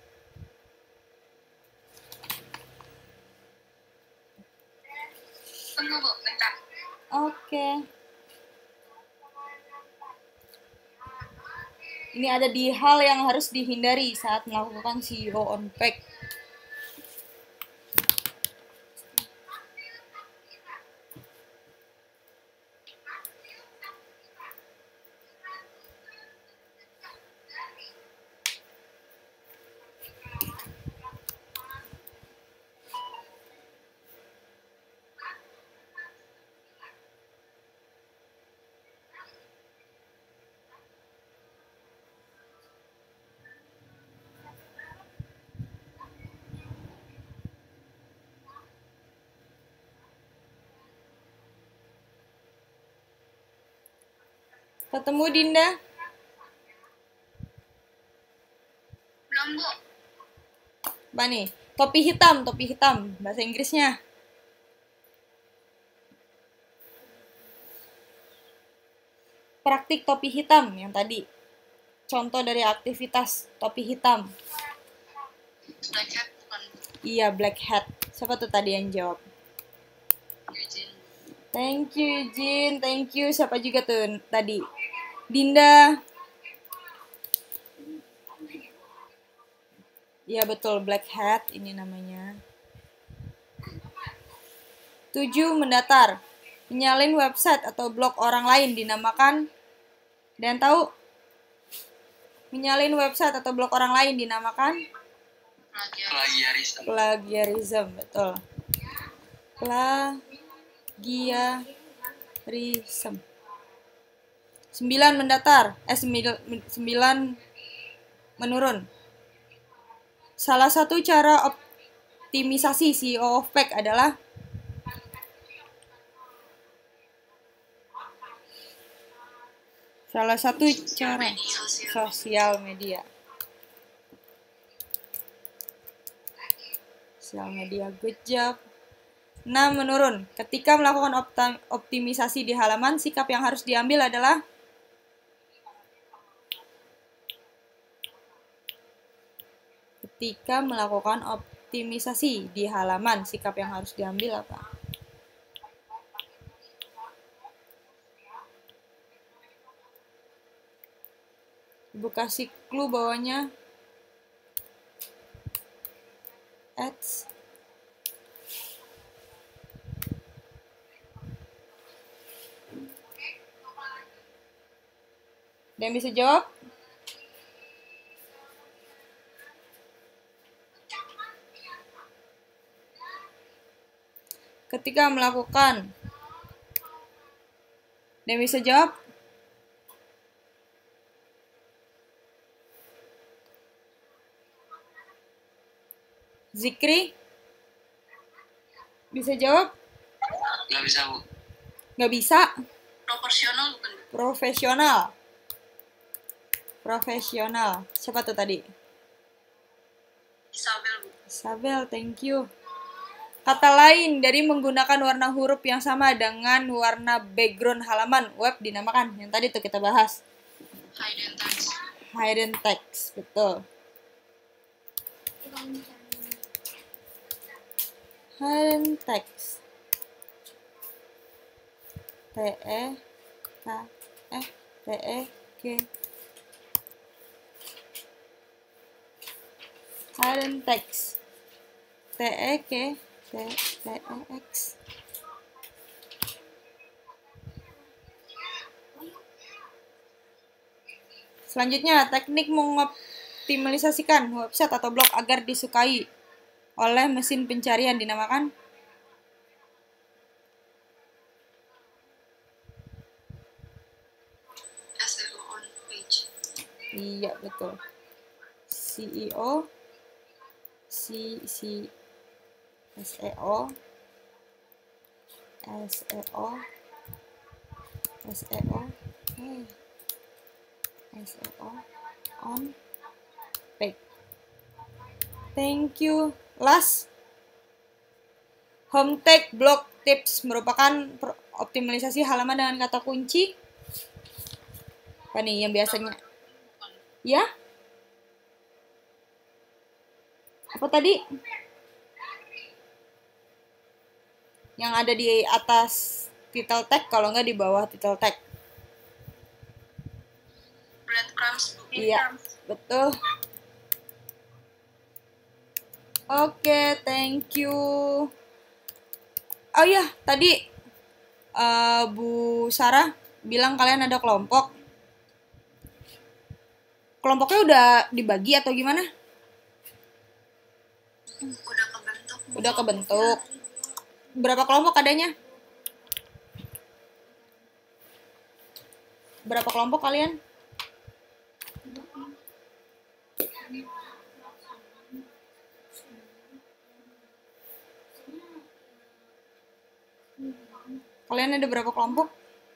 Tunggu, Bu, bentar. Oke. Ini ada di hal yang harus dihindari saat melakukan CEO on pack. Ketemu Dinda? Belum, Bu. Apa nih? Topi hitam bahasa Inggrisnya. Praktik topi hitam yang tadi. Contoh dari aktivitas topi hitam. Black hat bukan, Bu. Iya, black hat. Siapa tuh tadi yang jawab? Eugene. Thank you, Jin. Thank you. Siapa juga tuh tadi? Dinda. Iya, betul. Black hat ini namanya. 7. Mendatar. Menyalin website atau blog orang lain dinamakan. Dan tahu? Menyalin website atau blog orang lain dinamakan? Plagiarism, betul. Plagiarism. 9. Mendatar. 9 menurun. Salah satu cara optimisasi CEO of Pack adalah salah satu cara sosial media. Sosial media, good job. 6. Menurun. Ketika melakukan optimisasi di halaman, sikap yang harus diambil adalah ketika melakukan optimisasi di halaman, sikap yang harus diambil apa? Ibu kasih clue bawahnya. Ads. Dan bisa jawab? Ketika melakukan. Dan bisa jawab? Zikri? Bisa jawab? Nggak bisa, Bu. Nggak bisa? Proporsional bukan, Bu? Profesional. Siapa tuh tadi? Isabel, Bu. Isabel, thank you. Kata lain dari menggunakan warna huruf yang sama dengan warna background halaman web dinamakan. Yang tadi tuh kita bahas. Hidden text. Hidden text, betul. Hidden text. T-E-K-T-E-K. Hidden text. T-E-K-T-E-X. Selanjutnya, teknik mengoptimalisasikan website atau blog agar disukai oleh mesin pencarian dinamakan SEO on page. iya, betul. CEO SEO SEO on page. Thank you. Last, home tag blog tips merupakan optimalisasi halaman dengan kata kunci. Apa nih yang biasanya? Ya? Apa tadi? Yang ada di atas title tag, kalau nggak di bawah title tag. Breadcrumbs. Iya, betul. Oke, thank you. Oh iya, tadi Bu Sarah bilang kalian ada kelompok. Kelompoknya udah dibagi atau gimana? Udah kebentuk. Udah kebentuk. Berapa kelompok adanya? Berapa kelompok kalian? Kalian ada berapa kelompok?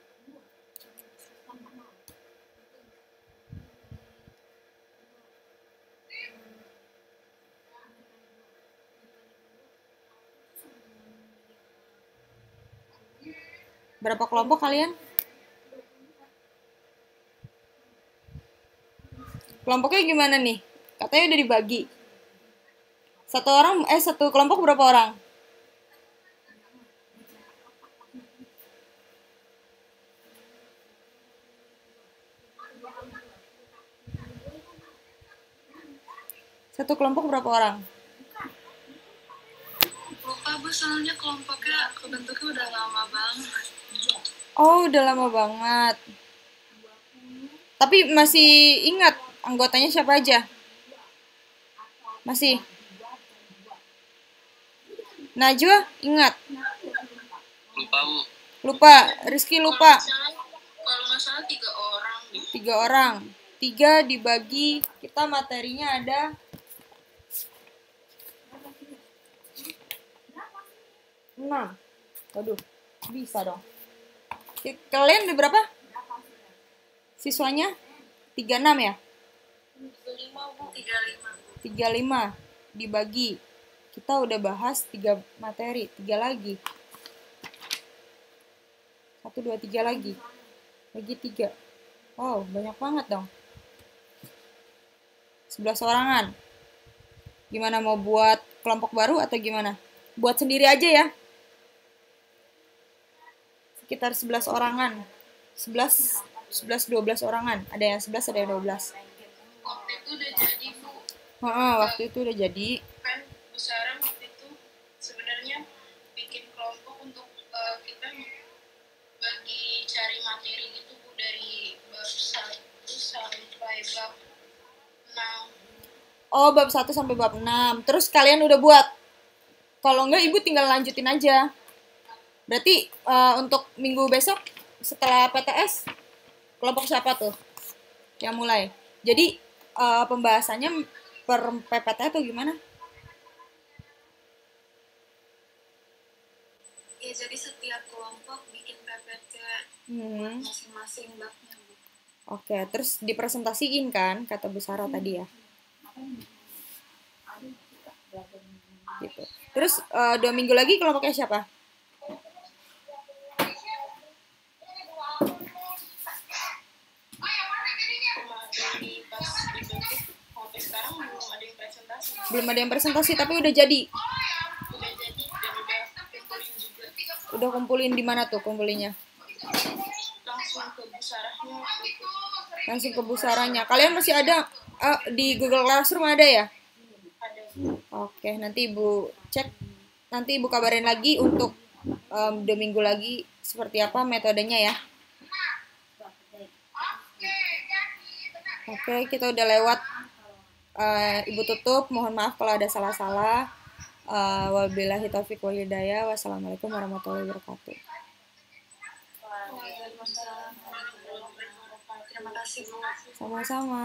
Berapa kelompok kalian? Kelompoknya gimana nih? Katanya udah dibagi. Satu kelompok berapa orang? Satu kelompok berapa orang? Lupa Bu, soalnya kelompoknya kebentuknya udah lama banget. Oh, udah lama banget. Tapi masih ingat anggotanya siapa aja? Masih? Najwa ingat? Lupa, Bu. Lupa. Rizky lupa. Kalau nggak salah 3 orang. 3 orang. 3 dibagi, kita materinya ada 6. Waduh, bisa dong. Kalian ada berapa? Siswanya? 36 ya? 35, Bu. 35 dibagi. Kita udah bahas 3 materi, 3 lagi. 1, 2, 3 lagi. Lagi 3. Wow, banyak banget dong. 11 orangan. Gimana, mau buat kelompok baru atau gimana? Buat sendiri aja ya. Sekitar 11 orangan. 12 orangan. Ada yang 11, ada yang 12. Waktu itu udah jadi, Bu. Waktu itu udah jadi. Kan Bu Sarah waktu itu sebenarnya bikin kelompok untuk kita bagi cari materi gitu, Bu, dari bab 1 sampai bab 6. Oh, bab 1 sampai bab 6. Terus kalian udah buat? Kalau enggak, Ibu tinggal lanjutin aja. Berarti untuk minggu besok setelah PTS, kelompok siapa tuh yang mulai? Jadi pembahasannya per PPT atau gimana? Ya, jadi setiap kelompok bikin PPT masing-masing babnya, Bu. Oke, terus dipresentasiin kan, kata Bu Sarah tadi ya. Gitu. Terus 2 minggu lagi kelompoknya siapa? Belum ada yang presentasi tapi udah jadi. Udah jadi dan udah kumpulin juga. Udah kumpulin di mana tuh kumpulinnya? Langsung ke busarahnya. Langsung ke busaranya. Kalian masih ada di Google Classroom ada ya? Ada. Oke, nanti Ibu cek. Nanti Ibu kabarin lagi untuk 2 minggu lagi seperti apa metodenya ya. Oke, kita udah lewat. Ibu tutup. Mohon maaf kalau ada salah-salah. Wabillahi taufiq wal hidayah. Wassalamualaikum warahmatullahi wabarakatuh. Terima kasih Bu. Sama-sama.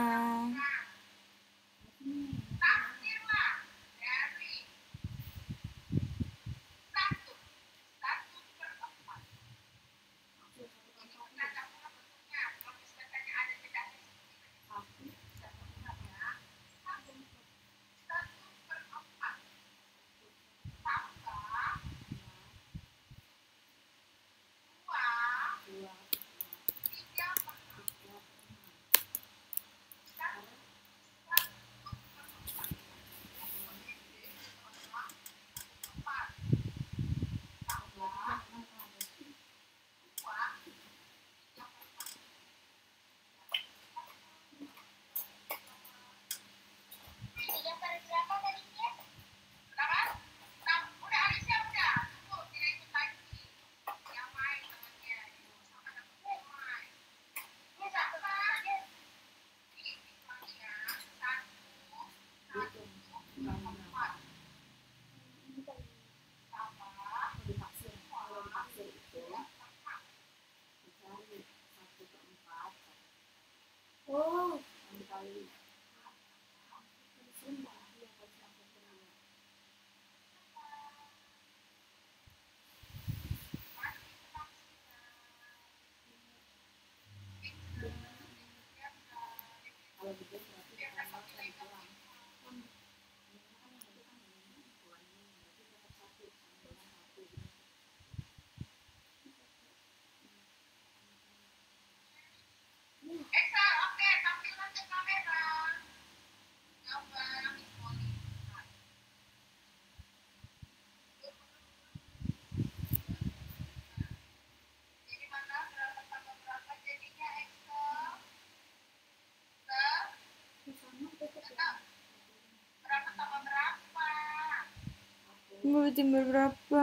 Mau jam berapa?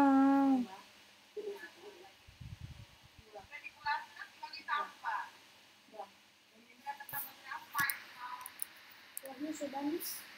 Sebagus